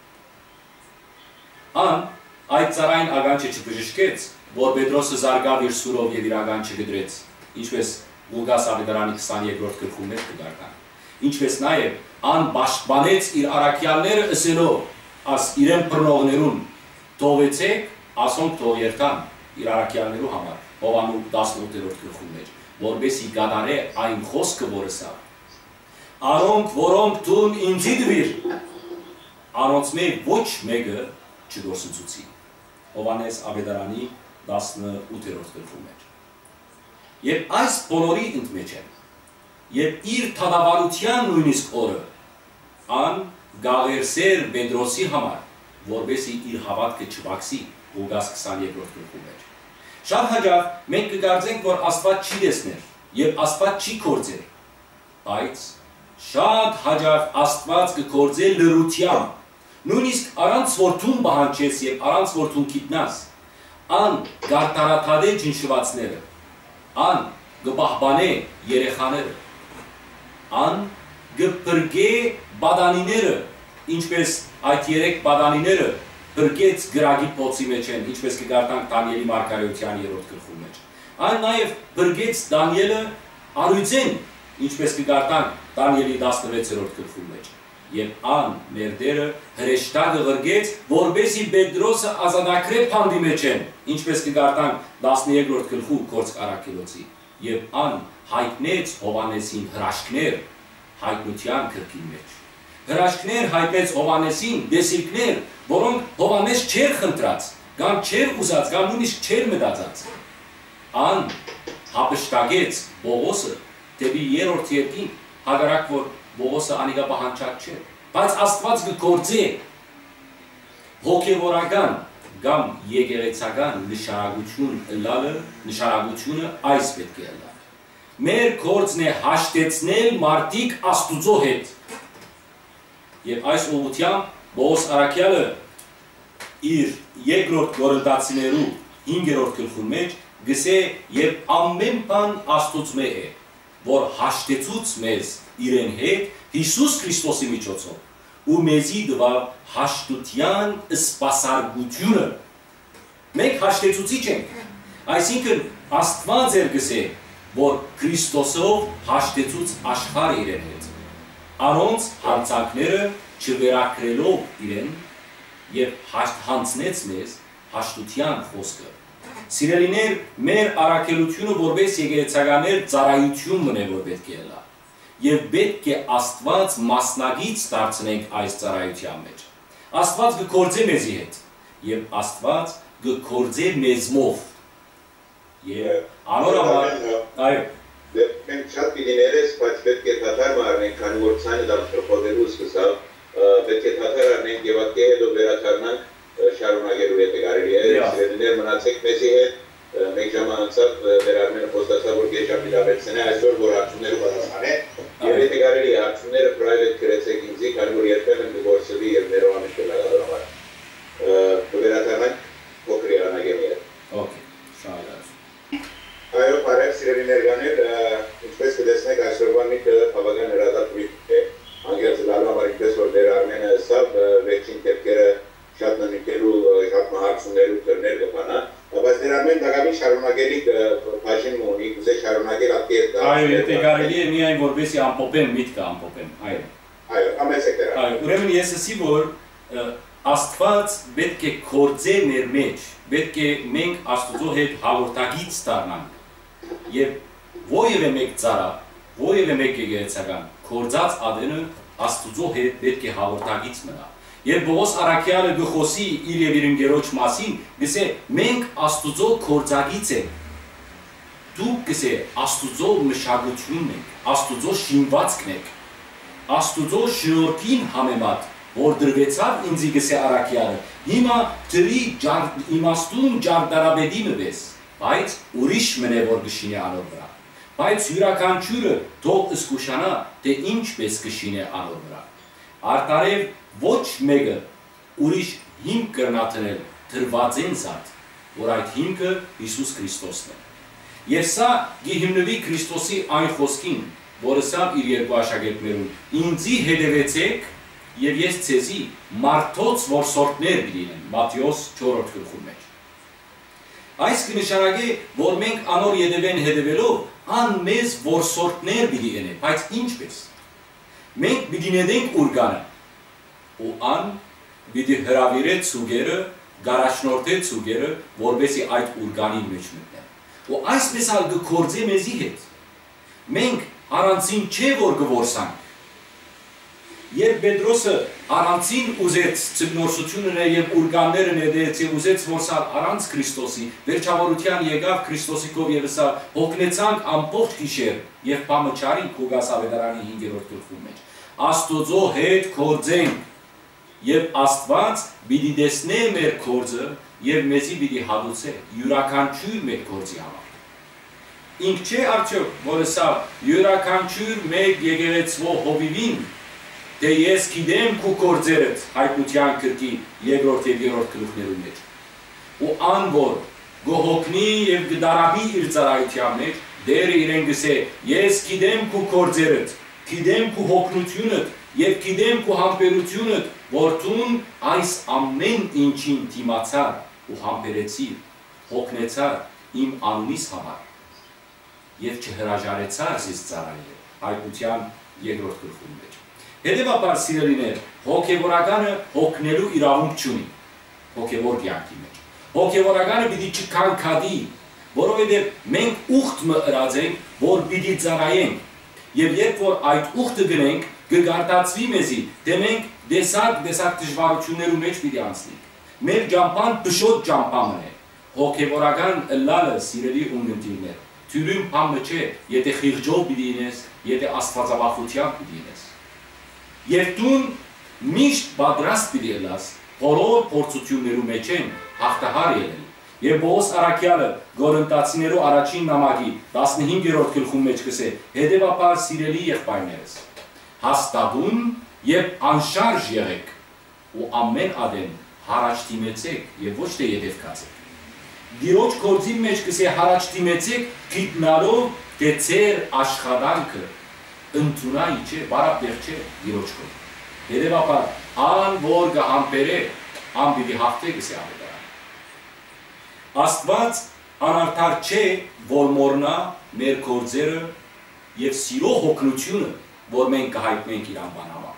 Այդ ծառային ագանչը չբժշկեց, որ Պետրոսը զարգավ իր սուրով եւ իր ագանչը գդրեց, ինչպես Ղուկաս ավետարանի 22-րդ գլխում մեջ կգարտանք։ Ինչպես նաեւ պաշտպանեց իր առաքյալները ասելով, իրեն բռնողներուն թողեցեք, ասոնք թող երթան, իր առաքյալներու համար, Հովանու 18-րդ գլխում մեջ, որպեսզի գադարե այն խոսքը, որը սա։ Անոնք, որոնք դուն ինձի դվիր, անոնց մեր ոչ մեկը չդորսուցուցի։ Հովանես Ավետարանի 18-րդ գլխում մեջ։ Եվ այս բոլորի ընդմեջ են, եւ իր թադավարության նույնիսկ օրը, ան գաղերսեր Պետրոսի համար, որպեսզի իր հավատքը չվաքսի, Ղուկաս 22-րդ գլխում մեջ։ Շատ հաճախ մենք կկարծենք, որ Աստված չի տեսներ եւ Աստված չի կործեր, բայց շատ հաճախ Աստված կկործե լրությամբ, նույնիսկ առանց որդուն բանջես եւ առանց որդուն գիտնաս, ան գարտարաթադե ջնշվածները, ան գպահբանե երեխաները, ան գպրգե բադանիները, ինչպես այդ երեք բադանիները բրգեց գրագի պոցի մեջ են, ինչպես կգարտանք Դանիելի մարգարեության 3-րդ գլխում մեջ։ Այն նաև բրգեց Դանիելը արույցեն, ինչպես կգարտանք Դանիելի 16-րդ գլխում մեջ։ Եվ ան մեր դերը հրեշտակը ղրգեց, որպեսզի Պետրոսը ազատագրե փանդի մեջ են, ինչպես կգարտանք 12-րդ գլխու Գործք առաքելոցի։ Եվ ան հայտնեց Հովանեսին հրաշքներ հայտնության գրքին մեջ։ Հրաշքներ հայտնեց Հովանեսին դեսիլքներ, որոնք Հովանես չէր խնդրած, կամ չէր ուզած, կամ նույնիսկ չէր մտածած։ Ան հապշտագեց Պողոսը դեպի երրորդ երկինք, հակառակ որ Պողոսը անիկա պահանջած չէ, բայց Աստված կգործե հոգևորական կամ եկեղեցական նշանակությունը այս պետք է լա։ Մեր գործն է հաշտեցնել մարդիկ Աստուծո հետ։ Եվ այս ուղղությամբ Պողոս առաքյալը իր երկրորդ Կորինթացիներու 5-րդ գլխում մեջ գսե եւ ամեն բան Աստուծո է, որ հաշտեցուց մեզ իրեն հետ Հիսուս Քրիստոսի միջոցով ու մեզի դվավ հաշտության սպասարկությունը։ Մենք հաշտեցուցիչ ենք, այսինքն Աստված էր գսե, որ Քրիստոսով հաշտեցուց աշխարհը իրեն հետ, անոնց հանցանքները չվերակրելով իրեն եւ հանցնեց մեզ հաշտության խոսքը։ Սիրելիներ, մեր առաքելությունը որպես եկեղեցականներ ծառայություն մնե, որ պետք է լա։ Եվ պետք է Աստված մասնագից դարձնենք այս ծառայության մեջ։ Աստված կգործե մեզի հետ, եւ Աստված կգործե մեզմով։ Եվ անորաբար, այո, մենք շատ պիտիներես, բայց պետք է դադար մարնենք, քանի որ ցանը դարձողելու սկսավ, պետք է դադար առնենք եւ ատկե հետո վերադառնանք շարունակելու հետ կարելի է։ Սիրելիներ, մնացեք մեզի հետ, մեկ ժամ անցավ վերարմենը խոստացավ, որ կեշապի լավեցնե, այսօր որ հարցումները պատասխանե, եւ եթե կարելի է հարցումները պրայվետ գրեցեք ինձի, քանի որ երբեմն կգործվի եւ ներողամիտ կլինի համար։ Կվերադառնանք փոքր եղանակի հետ։ Okay, շատ լավ։ Այո, բարև սիրելիներ, ինչպես կտեսնեք, այսօրվա միտը բավական հրատապույտ է, անգերց լալու համար ինչպես որ դեր Արմենը սավ վերջին տեպքերը շատ ննիկելու, շատ մահարցումներու կրներ կպանա, բայց դեր Արմեն դագամի շարունակելիք բաժին մոնի, կուզե շարունակել ատկի հետ կա։ Այո, եթե կարելի է միայն որպեսի ամպոպեմ, միտքը ամպոպեմ, այո։ Այո, ամեցեք դեր Արմեն։ Այո, ուրեմն ես ասի, որ Աստված պետք է կործե մեր մեջ, պետք է մենք Աստուծո հետ հաղորդագից դառնանք եւ ովևէ մեկ ծառա, ովևէ մեկ եկեղեցական կործած ադենը Աստուծո հետ պետք է հաղորդագից մնա։ Եվ Պողոս առաքյալը գխոսի իր եւ իր ընկերոջ մասին, գսե մենք Աստուծո կործագից ենք։ Դուք գսե Աստուծո մշակությունն եք, Աստուծո շինվածքն եք, Աստուծո շնորհքին համեմատ որ դրվեցավ ինձի գսե առաքյալը, հիմա դրի իմաստուն ջարդարաբեդի մվես, բայց ուրիշ մնե որ գշինե անոր վրա, բայց յուրաքանչյուրը թող զգուշանա, թե ինչպես գշինե անոր վրա, արտարև ոչ մեկը ուրիշ հիմք կրնաթնել դրված են զատ, որ այդ հիմքը Հիսուս Քրիստոսն է, եւ սա գիհիմնվի Քրիստոսի այն խոսքին, որը սա իր երկու աշակերտներուն, ինձի հետևեցեք, եւ ես ցեզի մարդոց որսորդներ լինեն Մատթեոս 4-րդ գլխում մեջ։ Այս կնշանակի, որ մենք անոր հետևելով ան մեզ որսորդներ պիտի ենենք, բայց ինչպես։ Մենք պիտի նետենք ուրգանը, ու ան պիտի հրավիրե ցուգերը գարաշնորթեց ուգերը, որպեսի այդ ուրգանին մեջ մտնեն։ Ու այսպես ալ գկործե մեզի հետ։ Մենք առանցին չէ որ գորսանք։ Երբ Պետրոսը առանցին ուզեց ծգնորսությունները եւ ուրգանները ներդեց եւ ուզեց որսալ առանց Քրիստոսի, վերջավորության եկավ Քրիստոսի կով եւ սա հոգնեցանք ամբողջ գիշեր եւ բամը չարին Ղուգաս ավետարանի 5-րդ գլխում մեջ։ Աստուծո հետ կործենք եւ Աստված պիտի տեսնե մեր կործը եւ մեզի պիտի հադուցե յուրաքանչյուր մեր կործի համար։ Ինք չէ արդյոք, որ սա յուրաքանչյուր մեկ եկեղեցվո հովիվին, թե ես գիտեմ քու կործերդ հայտնության կրկի երկրորդ եւ երրորդ գլուխներում մեջ։ Ու ան որ գոհոգնի եւ գդարաբի իր ծառայության մեջ, դերը իրեն գսե, ես գիտեմ քու կործերդ, գիտեմ քու հոգնությունդ եւ գիտեմ քու համբերությունդ, որտուն այս ամեն ինչին դիմացար ու համբերեցիր, հոգնեցար իմ անունիս համար եւ չհրաժարեցար զիս ծառայել հայտնության երկրորդ գլխում մեջ։ Հետևաբար սիրելիներ, հոգեվորականը հոգնելու իրավունք չունի հոգեվոր կյանքի մեջ։ Հոգեվորականը պիտի չքանքադի, որովհետեւ մենք ուխտ մըրած ենք, որ պիտի ծառայենք, եւ երբ որ այդ ուխտը գնենք, կգարտացվի մեզի, թե մենք դեսակ դժվարություններու մեջ պիտի անցնենք։ Մեր ջամփան բշոտ ջամփան է։ Հոգեվորական լալը սիրելի ունգընտիրներ, թյուրին բամը չէ, եթե խիղճով պիտի ինես, եթե աստվածավախությամբ պիտի ինես։ Եվ դուն միշտ պատրաստ պիտի ելաս, բոլոր փորձություններու մեջ են հաղթահար ելել։ Եվ Պողոս առաքյալը Գորընթացիներու առաջին նամակի 15-րդ գլխում մեջ կսե. հետևաբար սիրելի եղբայրներս, հաստատուն եւ անշարժ եղեք ու ամեն ադեն հարաճ դիմեցեք եւ ոչ թե ետև կացեք։ Դիրոջ գործի մեջ կսե հարաճ դիմեցեք գիտնալով թե ձեր աշխատանքը ընդունայի չէ, բարապեղ չէ դիրոջ կոր։ Հետևաբար ան որ գհամբերե ան պիտի հաղթե կսե ավետարան։ Աստված անարդար չէ, որ մորնա մեր գործերը եւ սիրո հոգնությունը, որ մենք կհայտնենք իր անվան համար։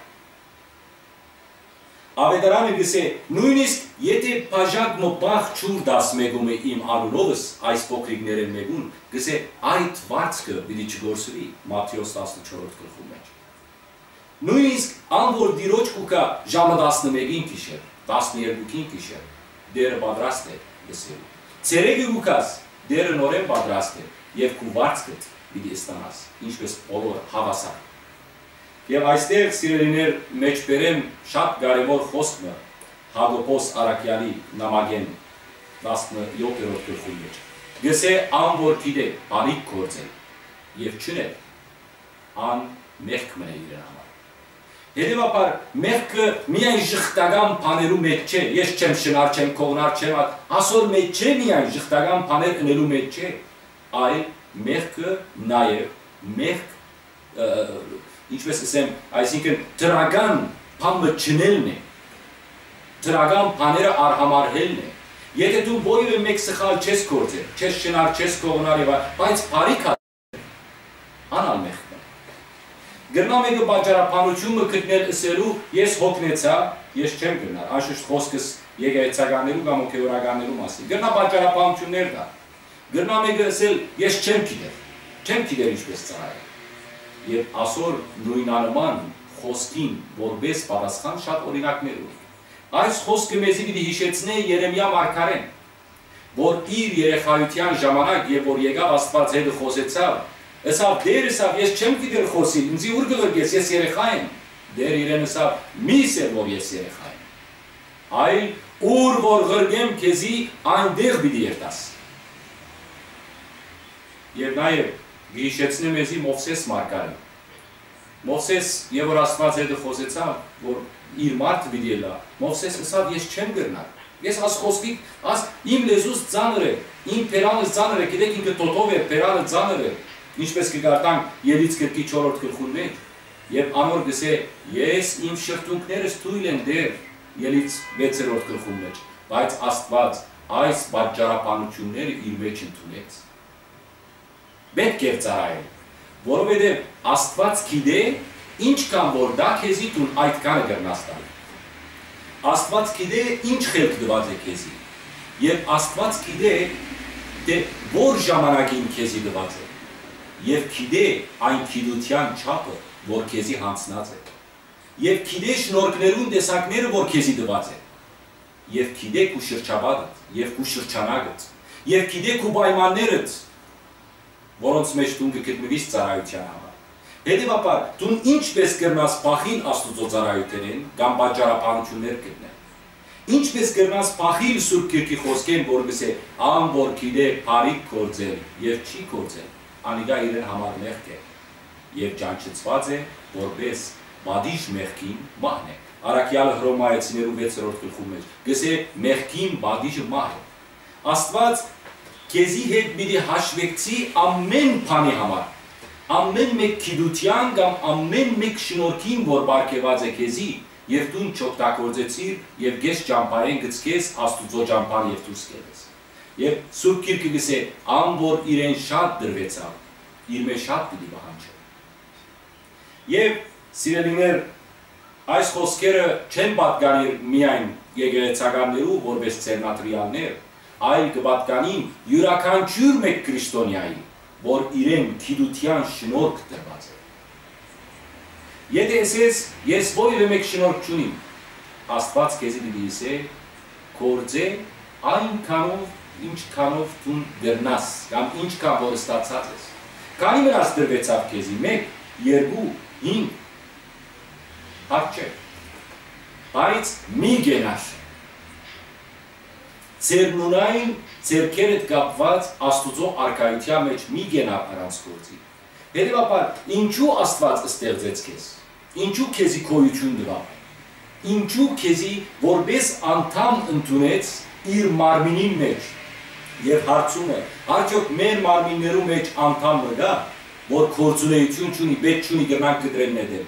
Ավետարանը գսե, նույնիսկ եթե բաժակ մոբախ չուր դաս մեգում է իմ անունովս այս փոքրիկներեն մեգուն, գսե այդ վարձքը պիտի չգործվի Մատթեոս 14-րդ գլխում մեջ։ Նույնիսկ ան որ դիրոջ կուկա ժամը 11-ին գիշեր, 12-ին գիշեր, դերը պատրաստ է գսելու։ Ցերեգի գուկաս դերը նորեն պատրաստ է եւ քու վարձքդ պիտի ստանաս, ինչպես բոլոր հավասար։ Եվ այստեղ սիրելիներ մեջ բերեմ շատ կարևոր խոսքը Հակոբոս առաքյալի նամակեն 17-րդ գլխում մեջ։ Գսե ան որ գիտե բարիք գործել եւ չնե ան մեղք մնա իր համար։ Հետևաբար մեղքը միայն ժխտական բաներու մեջ չէ, ես չեմ շնար, չեմ կողնար, չեմ ասոր մեջ չէ միայն ժխտական բաներ ընելու մեջ չէ, այլ մեղքը նաեւ մեղք ինչպես ասեմ, այսինքն դրական բանը չնելն է, դրական բաները արհամարհելն է։ Եթե դու որևէ մեկ սխալ չես գործել, չես շնար, չես կողնար եւ բայց բարիք անալ մեղք։ Գրնա մեկը պատճառաբանությունը գտնել ասելու ես հոգնեցա, ես չեմ գնար, անշուշտ խոսքս եկեղեցականներու կամ հոգեվորականներու մասին։ Գրնա պատճառաբանություններ դա։ Գրնա մեկը ասել ես չեմ գիտեր ինչպես ծառայել։ Եվ ասոր նույնանման խոսքին որպես պատասխան շատ օրինակներ ունի։ Այս խոսքը մեզի պիտի հիշեցնե Երեմիա մարգարեն, որ իր երեխայության ժամանակ եւ որ եկավ Աստված հետ խոսեցավ, ասավ դեր ասավ ես չեմ գիտեր խոսիլ, ինձ ուր գլորգես ես երեխա եմ։ Դեր իրեն ասավ մի սեր որ ես երեխա եմ։ Այլ ուր որ գրգեմ քեզի այնտեղ պիտի երտաս։ Եվ նաեւ գիշեցնեմ մեզի Մովսես մարգարեն։ Մովսես եւ որ Աստված հետ խոսեցավ, որ իր մարդը պիտի լա, Մովսես ասավ ես չեմ գրնար։ Ես աս խոսքի, աս իմ լեզուս ծանր է, իմ փերանս ծանր է, գիտեք ինքը տոտով է, փերանը ծանր է, ինչպես կգարտանք Ելից գրքի 4-րդ գլխում մեջ, եւ անոր գսե ես իմ շրթունքներս թույլ են դեր Ելից 6-րդ գլխում մեջ, բայց Աստված այս պատճառաբանությունները իր մեջ ընդունեց։ Պետք է ծառայել, որովհետև Աստված գիտե ինչքան որ դա քեզի դու այդքանը գրնաս տալ։ Աստված գիտե ինչ խելք դված է քեզի։ Եվ Աստված գիտե թե որ ժամանակին քեզի դված է։ Եվ գիտե այն գիտության չափը, որ քեզի հանձնած է։ Եվ գիտե շնորհքներուն տեսակները, որ քեզի դված է։ Եվ գիտե քու շրջապատդ, եւ քու շրջանակդ, եւ գիտե քու պայմաններդ, որոնց մեջ դու գտնվես ծառայության համար։ Հետևաբար, դու ինչպես կրնաս փախիլ Աստուծո ծառայութենեն կամ պատճառաբանություններ գտնել։ Ինչպես կրնաս փախիլ Սուրբ Գիրքի խոսքեն, որպես է ան որ գիտե բարիք գործել եւ չի գործել, անիգա իրեն համար մեղք է եւ ճանչծված է որպես մադիժ մեղքին մահն է։ Արաքյալը Հռոմայեցիներու 6-րդ գլխում մեջ գսե մեղքին մադիժը մահ է։ Աստված քեզի հետ մի հաշվեկցի ամեն բանի համար, ամեն մեկ գիտության կամ ամեն մեկ շնորհքին, որ բարգեված է քեզի, եւ դու չօգտագործեցիր եւ գես ճամփային գծկես Աստուծո ճամփան եւ դուրս գերես։ Եվ Սուրբ Գիրքը գսե ան որ իրեն շատ դրվեցավ, իր մեջ շատ պիտի բանջի։ Եվ սիրելիներ, այս խոսքերը չեն պատկանի միայն եկեղեցականներու որպես ցերնատրիալներ, այլ կպատկանին յուրաքանչյուր մեկ քրիստոնյայի, որ իրեն գիտության շնորհք տրված է։ Եթե ես որևէ մեկ շնորհք չունիմ, Աստված քեզի պիտի ասե, գործե այնքանով, ինչքանով դու դեռնաս, կամ ինչքան որ ստացած ես։ Քանի մնաց դրվեցավ քեզի 1, 2, 5, հարկ չէ, բայց մի գենար։ Ձեր նունային ձերքերդ կապված Աստուծո արքայության մեջ մի գենար առանց գործի։ Հետևաբար, ինչու Աստված ստեղծեց քեզ, ինչու քեզի քոյություն տվավ, ինչու քեզի որպես անդամ ընդունեց իր մարմինին մեջ եւ հարցում է, արդյոք մեր մարմիններու մեջ անդամ կա, որ գործունեություն չունի, պետք չունի գնանք կտրեն ներդեմ։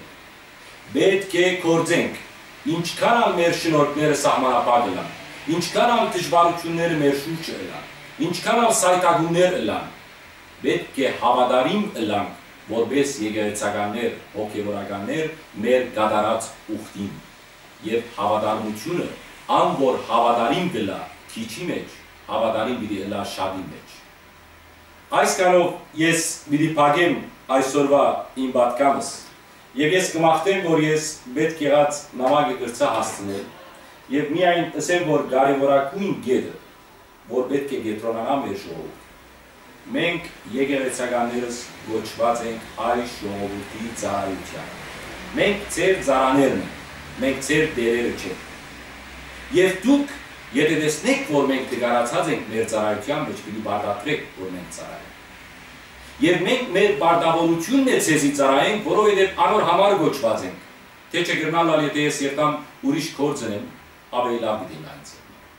Պետք է գործենք, ինչքան ալ մեր շնորհքները սահմանապատ լան, ինչքան ալ դժվարությունները մեր շուրջը լան, ինչքան ալ սայտագուններ լան, պետք է հավատարիմ լանք, որպես եկեղեցականներ, հոգևորականներ մեր գադարած ուխտին եւ հավատարմությունը, ան որ հավատարիմ գլա քիչի մեջ, հավատարիմ պիտի լա շատի մեջ։ Այս կանով ես պիտի փակեմ այսօրվա իմ պատկամս եւ ես կմաղթեմ, որ ես պետք եղած նամակը կրծա հասցնել եւ միայն ասեմ, որ կարևորագույն գեդը, որ պետք է գետրոնանա մեր ժողովուրդ։ Մենք եկեղեցականներս գոչված ենք այս ժողովրդի ծառայության։ Մենք ձեր ծառաներն ենք, մենք ձեր դերերը չենք։ Եվ դուք, եթե տեսնեք, որ մենք դգարացած ենք մեր ծառայության մեջ, պիտի բարդատրեք, որ մենք ծառայենք։ Եվ մենք մեր բարդավորությունն է ցեզի ծառայենք, որովհետև անոր համար գոչված ենք։ Թե չգրնալ եթե ես երտամ ուրիշ գործ ունեմ, ավելի լավ պիտի նայած։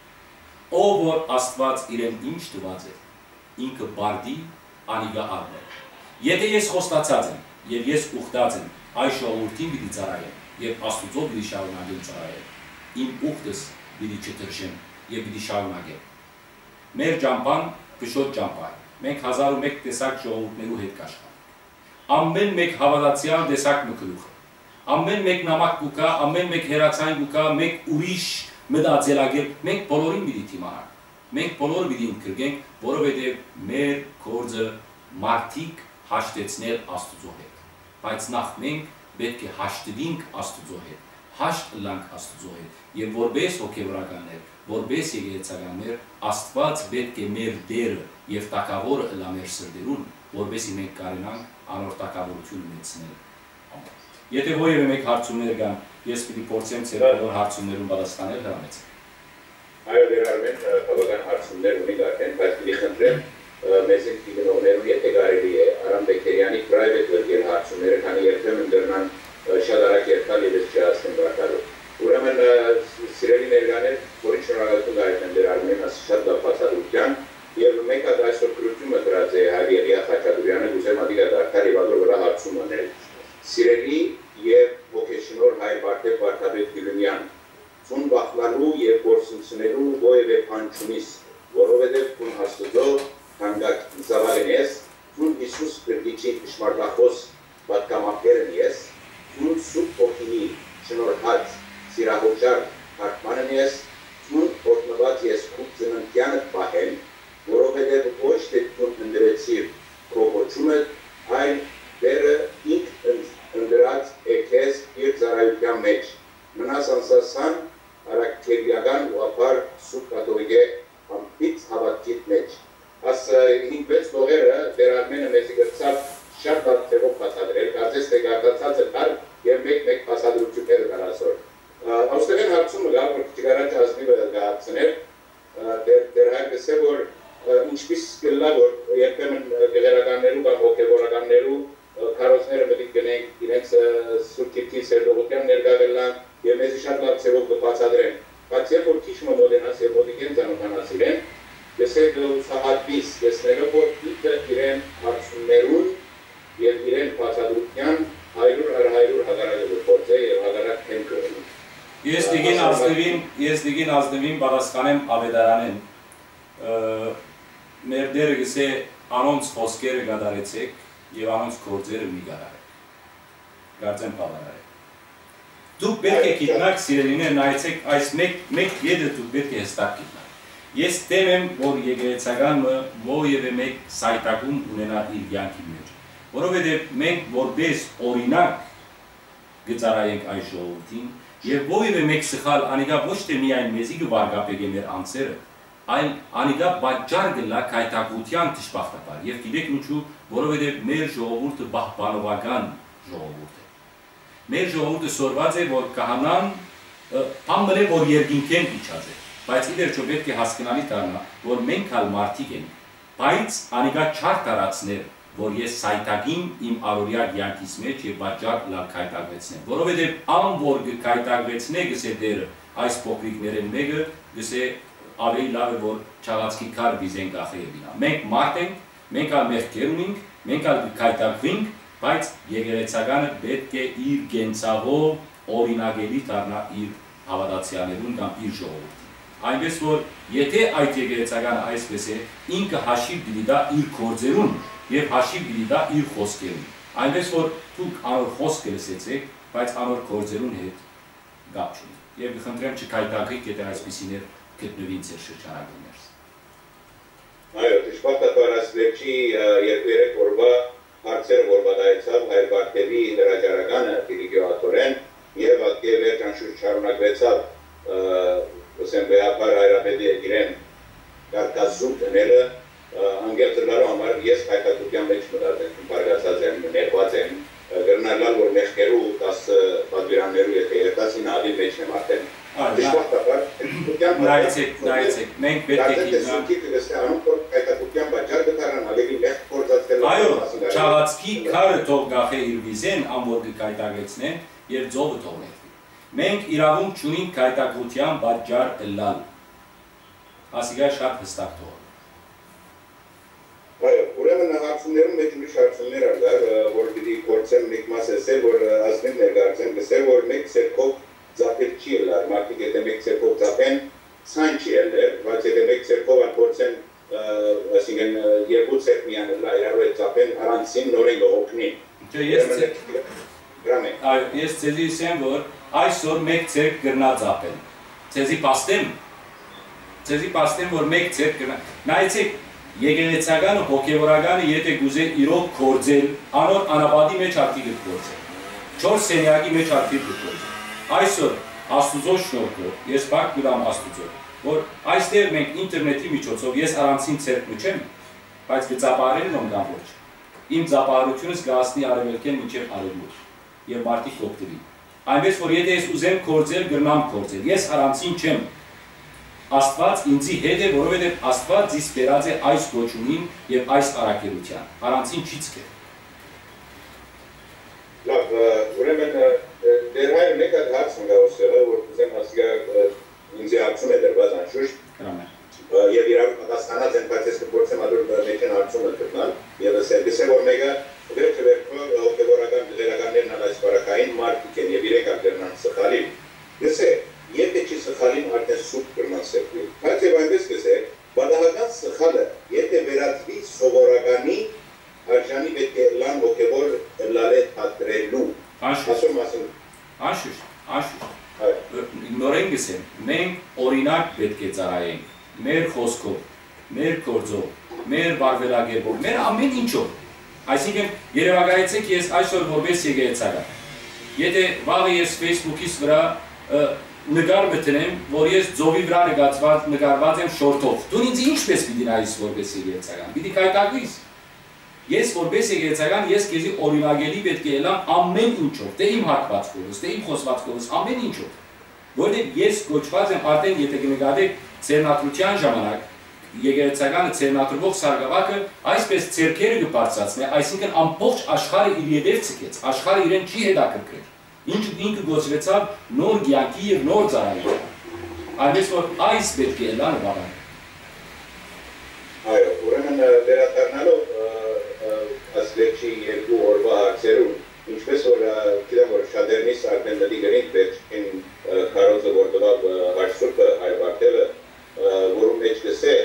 Ով որ Աստված իրեն ինչ տված է, ինքը բարդի անիգա արն է։ Եթե ես խոստացած եմ եւ ես ուխտած եմ, այս ժողովրդին պիտի ծառայեմ եւ Աստուծո պիտի շարունակեմ ծառայել։ Իմ ուխտս պիտի չթրջեմ եւ պիտի շարունակեմ։ Մեր ճամփան փշոտ ճամփա է։ Մենք 1001 տեսակ ժողովուրդներու հետ կաշխատենք։ Ամեն մեկ հավատացյալ տեսակ մկրուխ։ Ամեն մեկ նամակ կուկա, ամեն մեկ հերացան կուկա, մեկ ուրիշ մտածելակերպ, մենք բոլորին պիտի թիմանանք։ Մենք բոլորը պիտի ընկրկենք, որովհետև մեր գործը մարդիկ հաշտեցնել Աստուծո հետ։ Բայց նախ մենք պետք է հաշտվենք Աստուծո հետ, հաշտ լանք Աստուծո հետ, եւ որպես հոգևորականներ, որպես եկեղեցականներ, Աստված պետք է մեր դերը եւ տակավորը լա մեր սրտերուն, որպեսզի մենք կարենանք անոր տակավորությունը ունեցնել։ Եթե որևէ մեկ հարցումներ կան, ես պիտի փորձեմ ձեր բոլոր հարցումներուն պատասխանել հրամեց։ Այո, դեր արմեն բավական հարցումներ ունի արդեն, բայց պիտի խնդրեմ մեզ ենք դիգնողներուն, եթե կարելի է Արամ Բեկերյանի պրայվետ վրգել հարցումները, քանի երբեմն դրնան շատ արագ երկալ եւ ես չհասնեմ բարտալու։ Ուրեմն սիրելի ներկաներ, որի շնորհակալություն գայթեն դեր արմեն շատ լավ բացատրության եւ մեկ հատ այսօր գրությունը դրած է Հայր Եղիա Խաչատուրյանը, գուցե մատիկա դարձար եւ ադոր վրա հարցում անել։ Սիրելի եւ ոգեշնոր Հայր Վարդապետ Վարդապետ Գյուլիան, ծուն բախլալու եւ գործունեելու որևէ բան չունիս, որովհետեւ քուն Աստծո հանգակ զավալեն ես, քուն Հիսուս Քրիստոսի ճշմարտախոս պատգամավորն ես, քուն Սուրբ Ոգին շնորհած սիրահոժար հարկմանն ես, թուն օրտնված ես կուտ զննդյանդ պահել, որովհետև ոչ թե թուն ընդրեցիր կողոչումը, այլ դերը ինք ընդրած էքես իր ծառայության մեջ։ Մնաս անսասան արակերյական ու ապար սուտ կատողիկ է ամպից հավատքիտ մեջ։ Աս 5-6 լողերը դերարմենը մեզի գրծավ շատ բարձրով պասադրել, կարծես թե գարտացած է կար և մեկ պասադրությունները կար ասոր։ Ավստեղեն հարցումը գա, որ չգարաճ ազնիվը գացներ, դեր հայր գսե, որ ինչպես կլա, որ երբեմն գեղերականներու կամ հոգևորականներու կարոցները մտիկ գնենք, իրենց սուրկիրքի սերդողության ներգաղելան և մեզի շատ լարցևով կպասադրեն։ Բայց երբ որ քիչմը մոդենաս և մոդիկեն ծանոթանացիր են, գսե գլուսահատվիս, գսները, որ ինքը իրեն հարցումներուն և իրեն պասադրության 100 հագարակը գործե և հագարակ հեմ կրում։ Ես դիգին ազնվին բադասկանեմ ավետարանեն, մեր դերը գսե անոնց խոսքերը գադարեցեք և անոնց գործերը մի գարարեք, գարձեմ պավարարեք։ Դուք պետք է գիտնակ սիրելիներ նայեցեք այս մեկ եդը դուք պետք է հստակ գիտնակ։ Ես տեմ եմ, որ եկեղեցականը ովևէ մեկ սայտակում ունենա իր կյանքի մեջ, որովհետև մենք որպես օրինակ գծարայենք այս ժողովրդին և ովևէ մեկ սխալ անիկա ոչ թե միայն մեզի կվարգապեգե մեր անձերը, այլ անիկա պատճառ կլա քայթակության դժբախտաբար և գիտեք ինչու, որովհետև մեր ժողովուրդը պահպանողական ժողովուրդ է։ Մեր ժողովուրդը սորված է, որ կահանան բան մնե, որ երկինքեն իջած է, բայց իդեր չո պետք է հասկանալի դառնա, որ մենք հալ մարդիկ ենք, բայց անիկա չար տարածներ, որ ես սայտագին իմ առօրյա կյանքիս մեջ և պատճառ լավ քայտակվեցնեմ, որովհետև ան որ կքայտակվեցնե գսե դերը այս փոքրիկներեն մեկը գսե ավելի լավ է որ չաղացքի քար վիզեն գախե եվինա։ Մենք մարդ ենք, մենք ալ մեղքեր ունենք, մենք ալ կքայտակվենք, բայց եկեղեցականը պետք է իր գենցաղով օրինագելի դառնա իր հավատացյալներուն կամ իր ժողովրդին։ Այնպես որ եթե այդ եկեղեցականը այսպես է, ինքը հաշիվ դիտի դա իր գործերուն և հաշիվ դիտի դա իր խոսքերուն։ Այնպես որ դուք անոր խոսքը լսեցեք, բայց անոր գործերուն հետ գապ չունի։ Եվ կխնդրեմ չքայտակրիք, եթե այսպիսիներ գտնվին ձեր շրջանակներս։ Այո, դժբախտաբար այս վերջի 2-3 օրվա հարցերը որ բադայեցավ հայր Բարտևի հրաժարականը դիրիգիոհատորեն և ատկե վերջանշուր շարունակվեցավ վսեմբեապար հայրապետի իրեն կարկազում տնելը անգերտ լարու համար ես հայտակության մեջ մտած եմ, բարգացած եմ, ներված եմ, գրնալալ որ մեղքերու 10 պատվիրաններու եթե երտասին ադի մեջ եմ արդեն։ Նայեցեք, մենք այո, չաղացքի քարը թող գախե իր վիզեն, ամոր կկայտագեցնեն և ձողը թողնեվի։ Մենք իրավունք չունենք կայտակության պատճառ ըլլալ։ Ասիգա շատ հստակ թողը։ Այո, ուրեմն հարցումներում մեջ ուրիշ հարցումներ արգար, որ պիտի կործեմ մեկ մաս էսել, որ ազնիվ ներգարձեմ, գսել, որ մեկ սերքով ձապել չի ելար, մարդիկ եթե մեկ սերքով ձապեն, ցայն չի ելեր, բայց եթե մեկ սերքով ատորցեն, ասինքն երկու սերք միան ելա, իրարու է ձապեն, առանցին նորեն գողոքնի։ Ես ձեզի իսեմ, որ այսօր մեկ սերք գրնա ձապեն, ձեզի պաստեմ, որ մեկ սերք գրնա, նայեցեք, եկեղեցականը, հոգևորականը, եթե գուզե իրոք կործել, անոր անապատի մեջ արդի գտկործել, 4 սենյակի մեջ արդի գտկործել։ Այսօր Աստուծո շնորհքով, ես բակ կուրամ Աստուծո, որ այստեղ մենք ինտերնետի միջոցով ես առանցին ցերկ մչեմ, բայց գծապարերն ում կամ ոչ։ Իմ ծապարությունս գասնի արևելքեն մինչև արևմուտք եւ մարդիկ կօգտվի։ Այնպես որ եթե ես ուզեմ կործել, գրնամ կործել։ Ես առանցին չեմ։ Աստված ինձի հետ է, որովհետև Աստված ինձ բերած է այս գոչումին եւ այս առաքելության։ Առանցին չի ցկել։ Լավ, ուրեմն դեր հայր մեկ հարց ունգա ոսեղը, որ ուզեմ ասիգա ինձի հարցում է դրված անշուշտ և իրավ պատասխանած են, բայց ես կփորձեմ ադուր մեջեն հարցումը կրնալ և սերգսեմ, որ մեկը վերջը վերջը հոգևորական դերականներն ալ այս բարակային մարդիկ են և իրենք ակերնան սխալի գսե, եթե չի սխալին արդեն սուտ կրնան սերգվի բայց և այնպես գսե, բադահական սխալը եթե վերածվի սովորականի արժանի պետք է լան հոգևոր լալե հատրելու Անշուշտ, նորեն գսեմ, մենք օրինակ պետք է ծառայենք, մեր խոսքով, մեր գործով, մեր վարվելագերբով, մեր ամեն ինչով։ Այսինքն, երևակայեցեք ես այսօր որպես եկեղեցական։ Եթե վաղը ես Facebook-իս վրա նկար մտնեմ, որ ես ձովի վրա նկարված եմ շորթով, դու ինձ ինչպես պիտի նայես որպես եկեղեցական, պիտի կայտակվիս։ Ես որպես եկեղեցական, ես քեզի օրինագելի պետք է ելամ ամեն ինչով, թե իմ հակվածքովս, թե իմ խոսվածքովս, ամեն ինչով։ Որտեղ ես կոչված եմ արդեն, եթե կնկատեք ցերնատրության ժամանակ, եկեղեցականը ցերնատրվող սարգսակը այսպես ցերքերը կբարձրացնի, այսինքն ամբողջ աշխարհը իր ետև ցկեց, աշխարհը իրեն չի հետաքրքրել։ Ինքը գործվեցավ նոր կյանքի եւ նոր ծառայության։ Այնպես որ այս պետք է լան բանը։ Այո, ուրեմն վերադառնալով ասլեչի երկու օրվա հարցերում, ինչպես որ գիտեմ որ շատերնից արդեն դի գրին պետք են քարոզը որտով հարցուկը այլ բարտելը որում մեջ գսե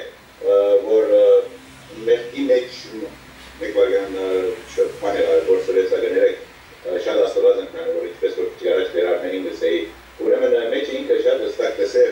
որ մեղքի մեջ մեկ վարյան շփանել գործերեցակներեք շատ աստված են կան որ ինչպես որ ճարաճ վերարմենին գսեի ուրեմն մեջ ինքը շատ հստակ գսեր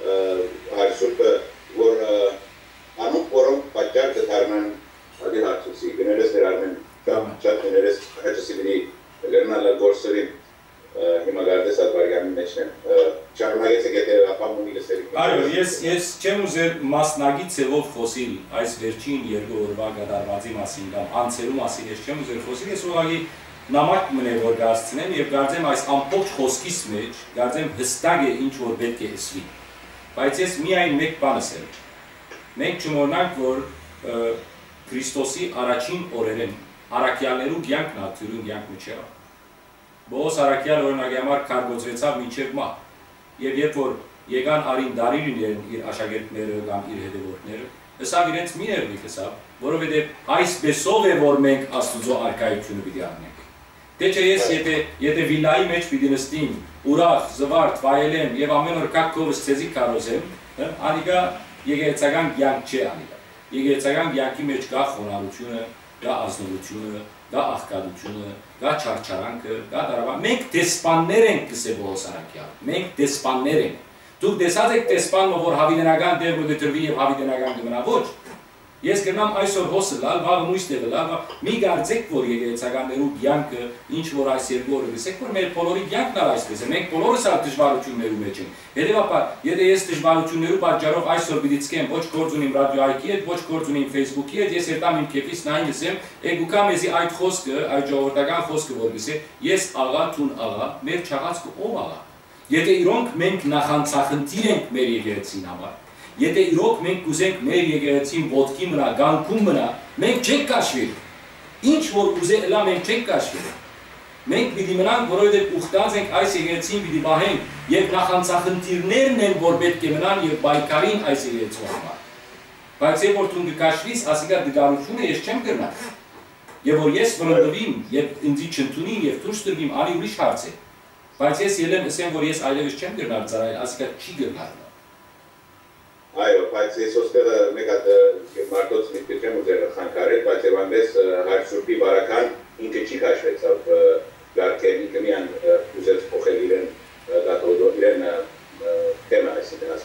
հարցուկը որ անոնք որոնք պատճառ կդառնան ադի հարցուցի գներես վերարմեն շատ գներես հաճասի բնի գերնալը գործերին հիմա գարդես ադվարգյանի մեջն եմ շարունակեցեք եթե ապամունի գսերի Այո, ես չեմ ուզեր մասնագի ցևով խոսիլ այս վերջին երկու օրվա կատարվածի մասին կամ անցերու մասին ես չեմ ուզեր խոսիլ ես ուղղակի նամակ մնե որ գացնեմ եւ կարծեմ այս ամբողջ խոսքից մեջ կարծեմ հստակ է ինչ որ պետք է հսվի բայց ես միայն մեկ բան ասեմ մենք չմոռանանք որ Քրիստոսի առաջին օրերին առաքյալներու կյանքն աթյուրին կյանք միջև Բոս առաքյալ օրինակի համար կարգոծվեցավ մինչև մահ եւ երբ որ եկան արին դարիլին իր աշակերտները կամ իր հետևորդները հսավ իրենց մի ներվի հսավ որովհետեւ այսպեսով է որ մենք Աստուծո արքայությունը պիտի առնենք Դե չէ ես եթե վիլայի մեջ պիտի նստիմ ուրախ զվարթ վայելեմ եւ ամեն օր կակովս ցեզի կարոզեմ անիկա եկեղեցական կյանք չէ անիկա եկեղեցական կյանքի մեջ կա խոնարհությունը կա ազնվությունը կա աղքատությունը կա չարչարանքը կա դարավա մենք դեսպաններ ենք կսե Բոս առաքյալ մենք դեսպաններ ենք դուք տեսած եք դեսպանը որ հավիտենական դեր գտնվի եւ հավիտենական կմնա ոչ Ես կրնամ այսօր հոսը լալ, վաղը մույս տեղը լալ, մի գարձեք, որ եկեղեցականներու կյանքը, ինչ որ այս երկու օրը գսեք, որ մեր բոլորի կյանքն ալ այսպես է, մենք բոլորս ալ դժվարություններու մեջ ենք։ Հետևաբար, եթե ես դժվարություններու պատճառով այսօր պիտի ցկեմ, ոչ գործ ունիմ ռադիոայքի հետ, ոչ գործ ունիմ Facebook-ի հետ, ես երտամ իմ քեֆից նայն լսեմ, եկուկա մեզի այդ խոսքը, այդ ժողովրդական խոսքը որ գսե, ես աղա, տուն աղա, մեր չաղացքը ով աղա։ Եթե իրոնք մենք նախանցախնդիր ենք մեր եկեղեցին համար Եթե իրոք մենք կուզենք մեր եկեղեցին ոտքի մնա, գանքում մնա, մենք չենք կաշվի։ Ինչ որ կուզե ըլա մենք չենք կաշվի։ Մենք պիտի մնանք, որովհետև ուխտած ենք այս եկեղեցին պիտի պահենք եւ նախանցախնդիրներն են, որ պետք է մնան եւ բայկարին այս եկեղեցու համար։ Բայց երբ որ դու կաշվիս, ասիկա դգարությունը ես չեմ կրնա։ Եվ որ ես վրընդվիմ եւ ինձի չընդունին եւ դուրս տրվիմ, ալի ուրիշ հարց է։ Բայց ես ելեմ ասեմ, որ ես այլևս չեմ կրնալ ծառայել, ասիկա չի կրնալ։ Այո, բայց ես ոստեղ մեկ հատ մարդոց մի պետք եմ ուզեր խանգարել, բայց եւ այնպես հարցուկի բարական ինքը չի քաշվեցավ գարկեն ինքը միան ուզեց փոխել իրեն դատոդո իրեն թեմա այսինքն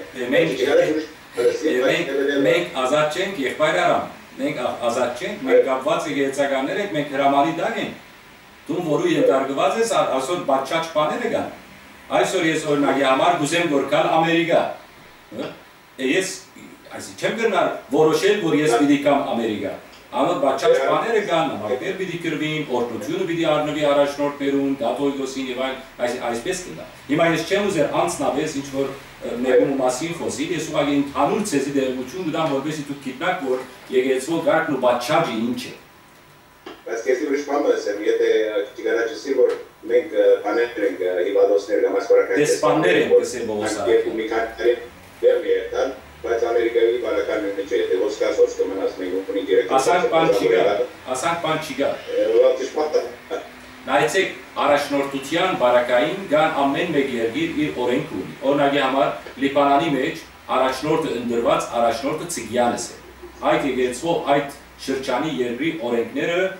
ասպարակային Մենք ազատ չենք եղբայրարամ, մենք ազատ չենք, մենք կապված եկեղեցականներ ենք, մենք հրամանի տակ ենք, դու որու ենթարկված ես այսօր բաճաճ բաները կան, այսօր ես օրինակի համար կուզեմ որ գալ Ամերիկա, Ես չեմ գնար որոշել, որ ես պիտի կամ Ամերիկա, ամոտ բաճաճ բաները կան, նամակներ պիտի կրվին, օրհնությունը պիտի առնվի առաջնորդներուն, դատոյգոսին եւ այսպես կգա։ Հիմա ես չեմ ուզեր անձնապես ինչ որ մեկու մասին խոսիլ, ես ուղղակի ընդհանուր ցեզի դերություն դամ, որպեսզի դուք գիտնաք, որ եկեղեցու գարկն ու բաճաճը ինչ է։ Բայց ես ուրիշ բան ասեմ, եթե չգարաճսի որ մենք բաներ ենք հիվանդոսներ կամ ասպարակային դեսպաններ ենք կսե Բողոսարը Վերմիերտան, բայց Ամերիկայի բարական մեջ է, եթե ոսկաս ոսկը մնաց մենք ունի դիրեկտ։ Ասանք բան չի գա։ Նայեցեք առաջնորդության բարակային կան ամեն մեկ երկիր իր օրենք ունի։ Օրինակի համար Լիբանանի մեջ առաջնորդը ընդրված առաջնորդը Ցիգյանս է։ Այդ եկեղեցու այդ շրջանի երկրի օրենքները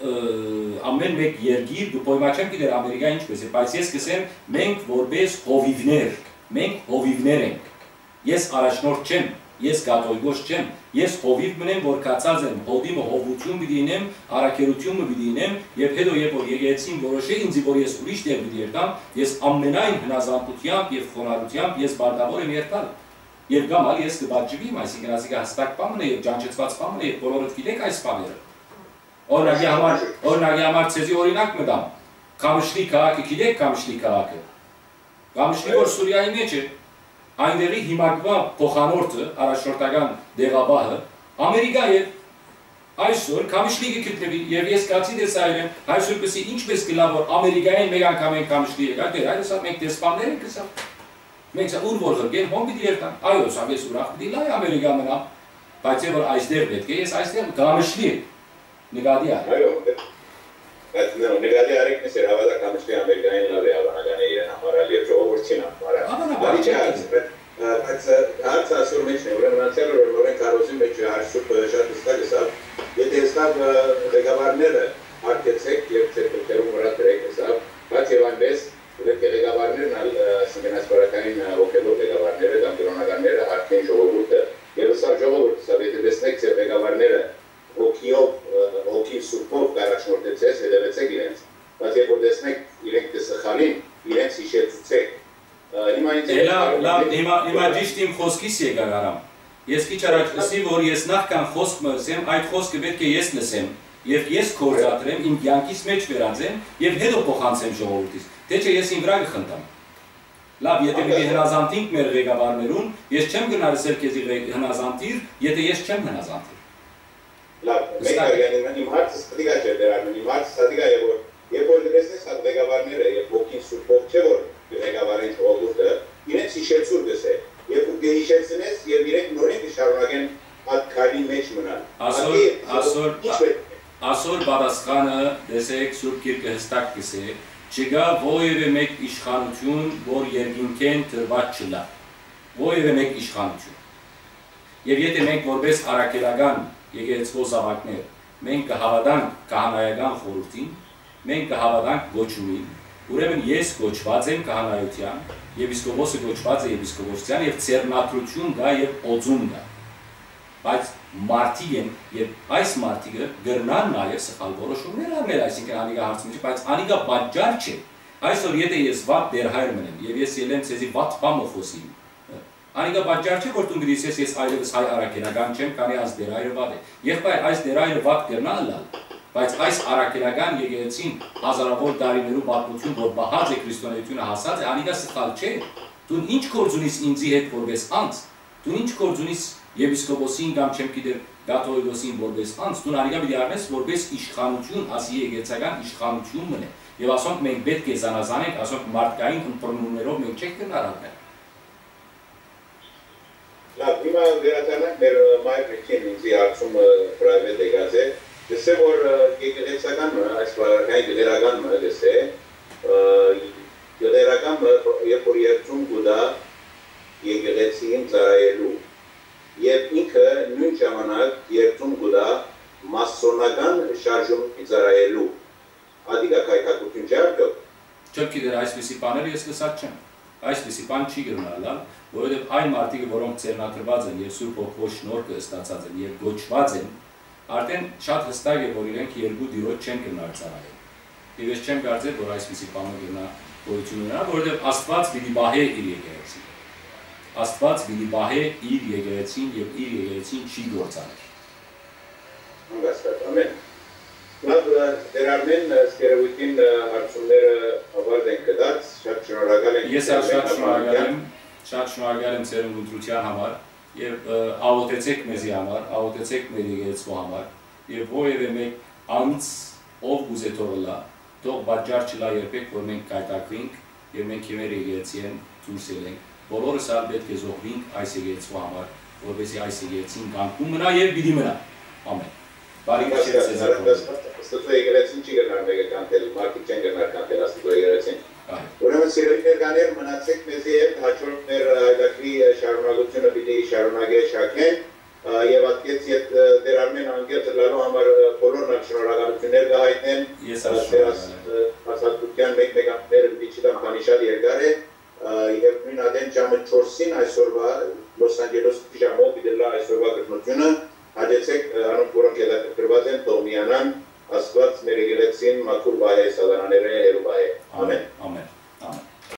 ամեն մեկ երկիր դու պոյմա չեմ գիտեր Ամերիկա ինչպես է, բայց ես կսեմ մենք որպես հովիվներ, մենք հովիվներ ենք։ Ես առաջնորդ չեմ, ես կաթոլիկոս չեմ, ես հովիվ մնեմ, որ կացած եմ, հովիվը հովություն պիտի ինեմ, առաքելությունը պիտի ինեմ, եւ հետո երբ որ եկեղեցին որոշե ինձ, որ ես ուրիշ տեղ պիտի երթամ, ես ամենայն հնազանդությամբ եւ խոնարհությամբ ես բարտավոր եմ երթալ։ Եվ գամալ ես կբաժվիմ, այսինքն ասիկա հստակ բան է եւ ջանջեցված բան է, եւ բոլորդ գիտեք այս բաները։ Օրինակի համար ցեզի օրինակ մտամ։ Կամշլի քաղաքը գիտեք Կամշլի քաղաքը։ Կամշլի որ Սուրիայի մեջ է, այնտեղի հիմակվա փոխանորդը, առաջնորդական դեղաբահը Ամերիկա է։ Այսօր Կամշլի գտնվի եւ ես կացի դեսայրեմ, այսօր կսի ինչպես կլա որ Ամերիկային մեկ անգամ են Կամշլի եկա, դեր այսօր մենք դեսպաններ ենք հսա։ Մենք ուր որ գեն հոմ պիտի երթան։ Այո, սա ես ուրախ պիտի լայ Ամերիկա մնա, բայց որ այստեղ պետք է ես այստեղ Կամշլի նկատի արի։ Այո, բայց նկատի արեք մեզ հավատա Կամշլի Ամերիկային լավ է հավանական է իրեն համարալ եւ ժողովրդին համարալ։ Բայց հարցը ասում մեջ է, ուրեմն անցյալ որ նորեն կարոզի մեջ հարցուկ շատ հստակ է, եթե հստակ ղեկավարները արկեցեք եւ ցերկերում վրա դրեք հսա, բայց եւ այնպես պետք է ղեկավարներն ասենք ասպարակային ոգևոր ղեկավարները կամ կրոնականները արկեն ժողովուրդը եւ հսա ժողովուրդը սա եթե տեսնեք ձեր ղեկավարները հոգի սուրբով կառաջնորդեցես հետևեցեք իրենց, բայց երբ որ տեսնեք իրենք դեսխալին, իրենց հիշեցուցեք Հիմա ճիշտ իմ խոսքից եկար արամ։ Ես քիչ առաջ ասի, որ ես նախքան խոսք մսեմ, այդ խոսքը պետք է ես լսեմ, եւ ես կորզատրեմ, իմ կյանքից մեջ վերածեմ եւ հետո փոխանցեմ ժողովրդից։ Թե չէ ես իմ վրա կխնդամ։ Լավ, եթե մի հնազանդենք մեր ղեկավարներուն, ես չեմ գնալ ասել քեզի հնազանդիր, եթե ես չեմ հնազանդիր։ Լավ, մենք իմ հարցը ստատիկա չէ դերանում, իմ հարցը ստատիկա է որ երբ որ դրեսնես այդ ղեկավարները եւ ոգին սուրբով չէ որ ղեկավարին ժողովուրդը իրենց հիշեցուր գսե եւ ու հիշեցնես եւ իրենք նորեն կշարունակեն այդ քայլի մեջ մնալ Այսօր պատասխանը դեսեք Սուրբ Գիրքը հստակ գսե չկա ովևէ մեկ իշխանություն որ երկինքեն տրված չլա ովևէ մեկ իշխանություն եւ եթե մենք որպես առաքելական եկեղեցու զավակներ մենք կհավատանք քահանայական խորհրդին մենք կհավատանք գոչումին ուրեմն ես գոչված եմ քահանայության եպիսկոպոսը գոչված է եպիսկոպոսության եւ ցերնատրություն կա եւ օձում կա բայց մարդիկ են եւ այս մարդիկը գրնան նաեւ սխալ որոշումներ անել այսինքն անիկա հարցում չի բայց անիկա պատճառ չէ այսօր եթե ես վատ դերհայր մնեմ եւ ես ելեմ ցեզի վատ բամը խոսիմ անիկա պատճառ չէ որ դու գիտես ես այլևս հայ առաքելական չեմ քանի այս դերհայրը վատ է եղբայր այս դերհայրը վատ գրնան լալ բայց այս առաքելական եկեղեցին հազարավոր տարիներու պատմություն որ բահած է քրիստոնեությունը հասած է անիկա սխալ չէ դու ինչ գործ ունիս ինձի հետ որպես անձ դու ինչ գործ ունիս եպիսկոպոսին կամ չեմ գիտեր կաթոլիկոսին որպես անձ դու անիկա պիտի առնես որպես իշխանություն ասի եկեղեցական իշխանություն մնե եւ ասոնք մենք պետք է զանազանենք ասոնք մարդկային ընտրություններով մենք չենք կնարակներ լավ հիմա վերադառնանք մեր մայրիկին ինձի հարցումը պրայվետ եկած է Դեսե որ եկեղեցական այս բարակային գերագանը դեսե գերագանը երբ որ երթում գուտա եկեղեցին ծառայելու եւ ինքը նույն ժամանակ երթում գուտա մասոնական շարժում ծառայելու ադիգա կայքակություն չարկը Չեմ գիտեր այսպիսի բաները ես լսած չեմ այսպիսի բան չի գնալա որովհետեւ այն մարդիկ որոնք ցերնատրված են եւ Սուրբ Հոգու շնորհքը ստացած են եւ գոչված են Արդեն շատ հստակ է, որ իրենք երկու դիրոջ չեն գնալ ծառայել։ Եվ ես չեմ կարծել, որ այսպիսի բանը գնա գոյություն ունենա, որովհետև Աստված պիտի բահե իր եկեղեցին։ Աստված պիտի բահե իր եկեղեցին եւ իր եկեղեցին չի գործանել։ Անգաստատ, ամեն։ Լավ, դերարմեն սկերևույթին հարցումները ավարդ են կդած, շատ շնորհակալ ենք։ Ես շատ շնորհակալ եմ ձեր ընտրության համար։ Եվ աղոթեցեք մեզի համար, աղոթեցեք մեր եկեղեցու համար եւ ովևէ մեկ անձ ով գուզե թողնա, թող պատճառ չլա երբեք որ մենք կայտակվենք եւ մենք մեր եկեղեցին դուրս ելենք։ Բոլորս ալ պետք է զոհվենք այս եկեղեցու համար, որովհետեւ այս եկեղեցին կանգուն մնա եւ պիտի մնա։ Ամեն։ Բարի քեզ ցեզար։ Ստուգ եկեղեցին չի գնար մեկը կանտել, մարդիկ չեն գնար կանտել աստուգ եկեղեցին։ Ուրեմն սիրելի կաներ մնացեք մեզի հետ հաջորդ մեր այդակրի շարունակությունը պիտի շարունակե շակեն եւ այդպես դերարմեն անգետ լալու համար բոլոր շնորհակալություններ գահիտ ասացության մեկ աններ դիչիդան փանիշալ երկար է եւ նույն ադեն ժամը 4-ին այսօրվա Լոս Անջելեսի ժամով դիլա այսօրվա գտնությունը հաջեցեք անոնք որոնք հետաքրքրված են թողնիանան աստված մեր եկեղեցին մաքուր բայ սալանաները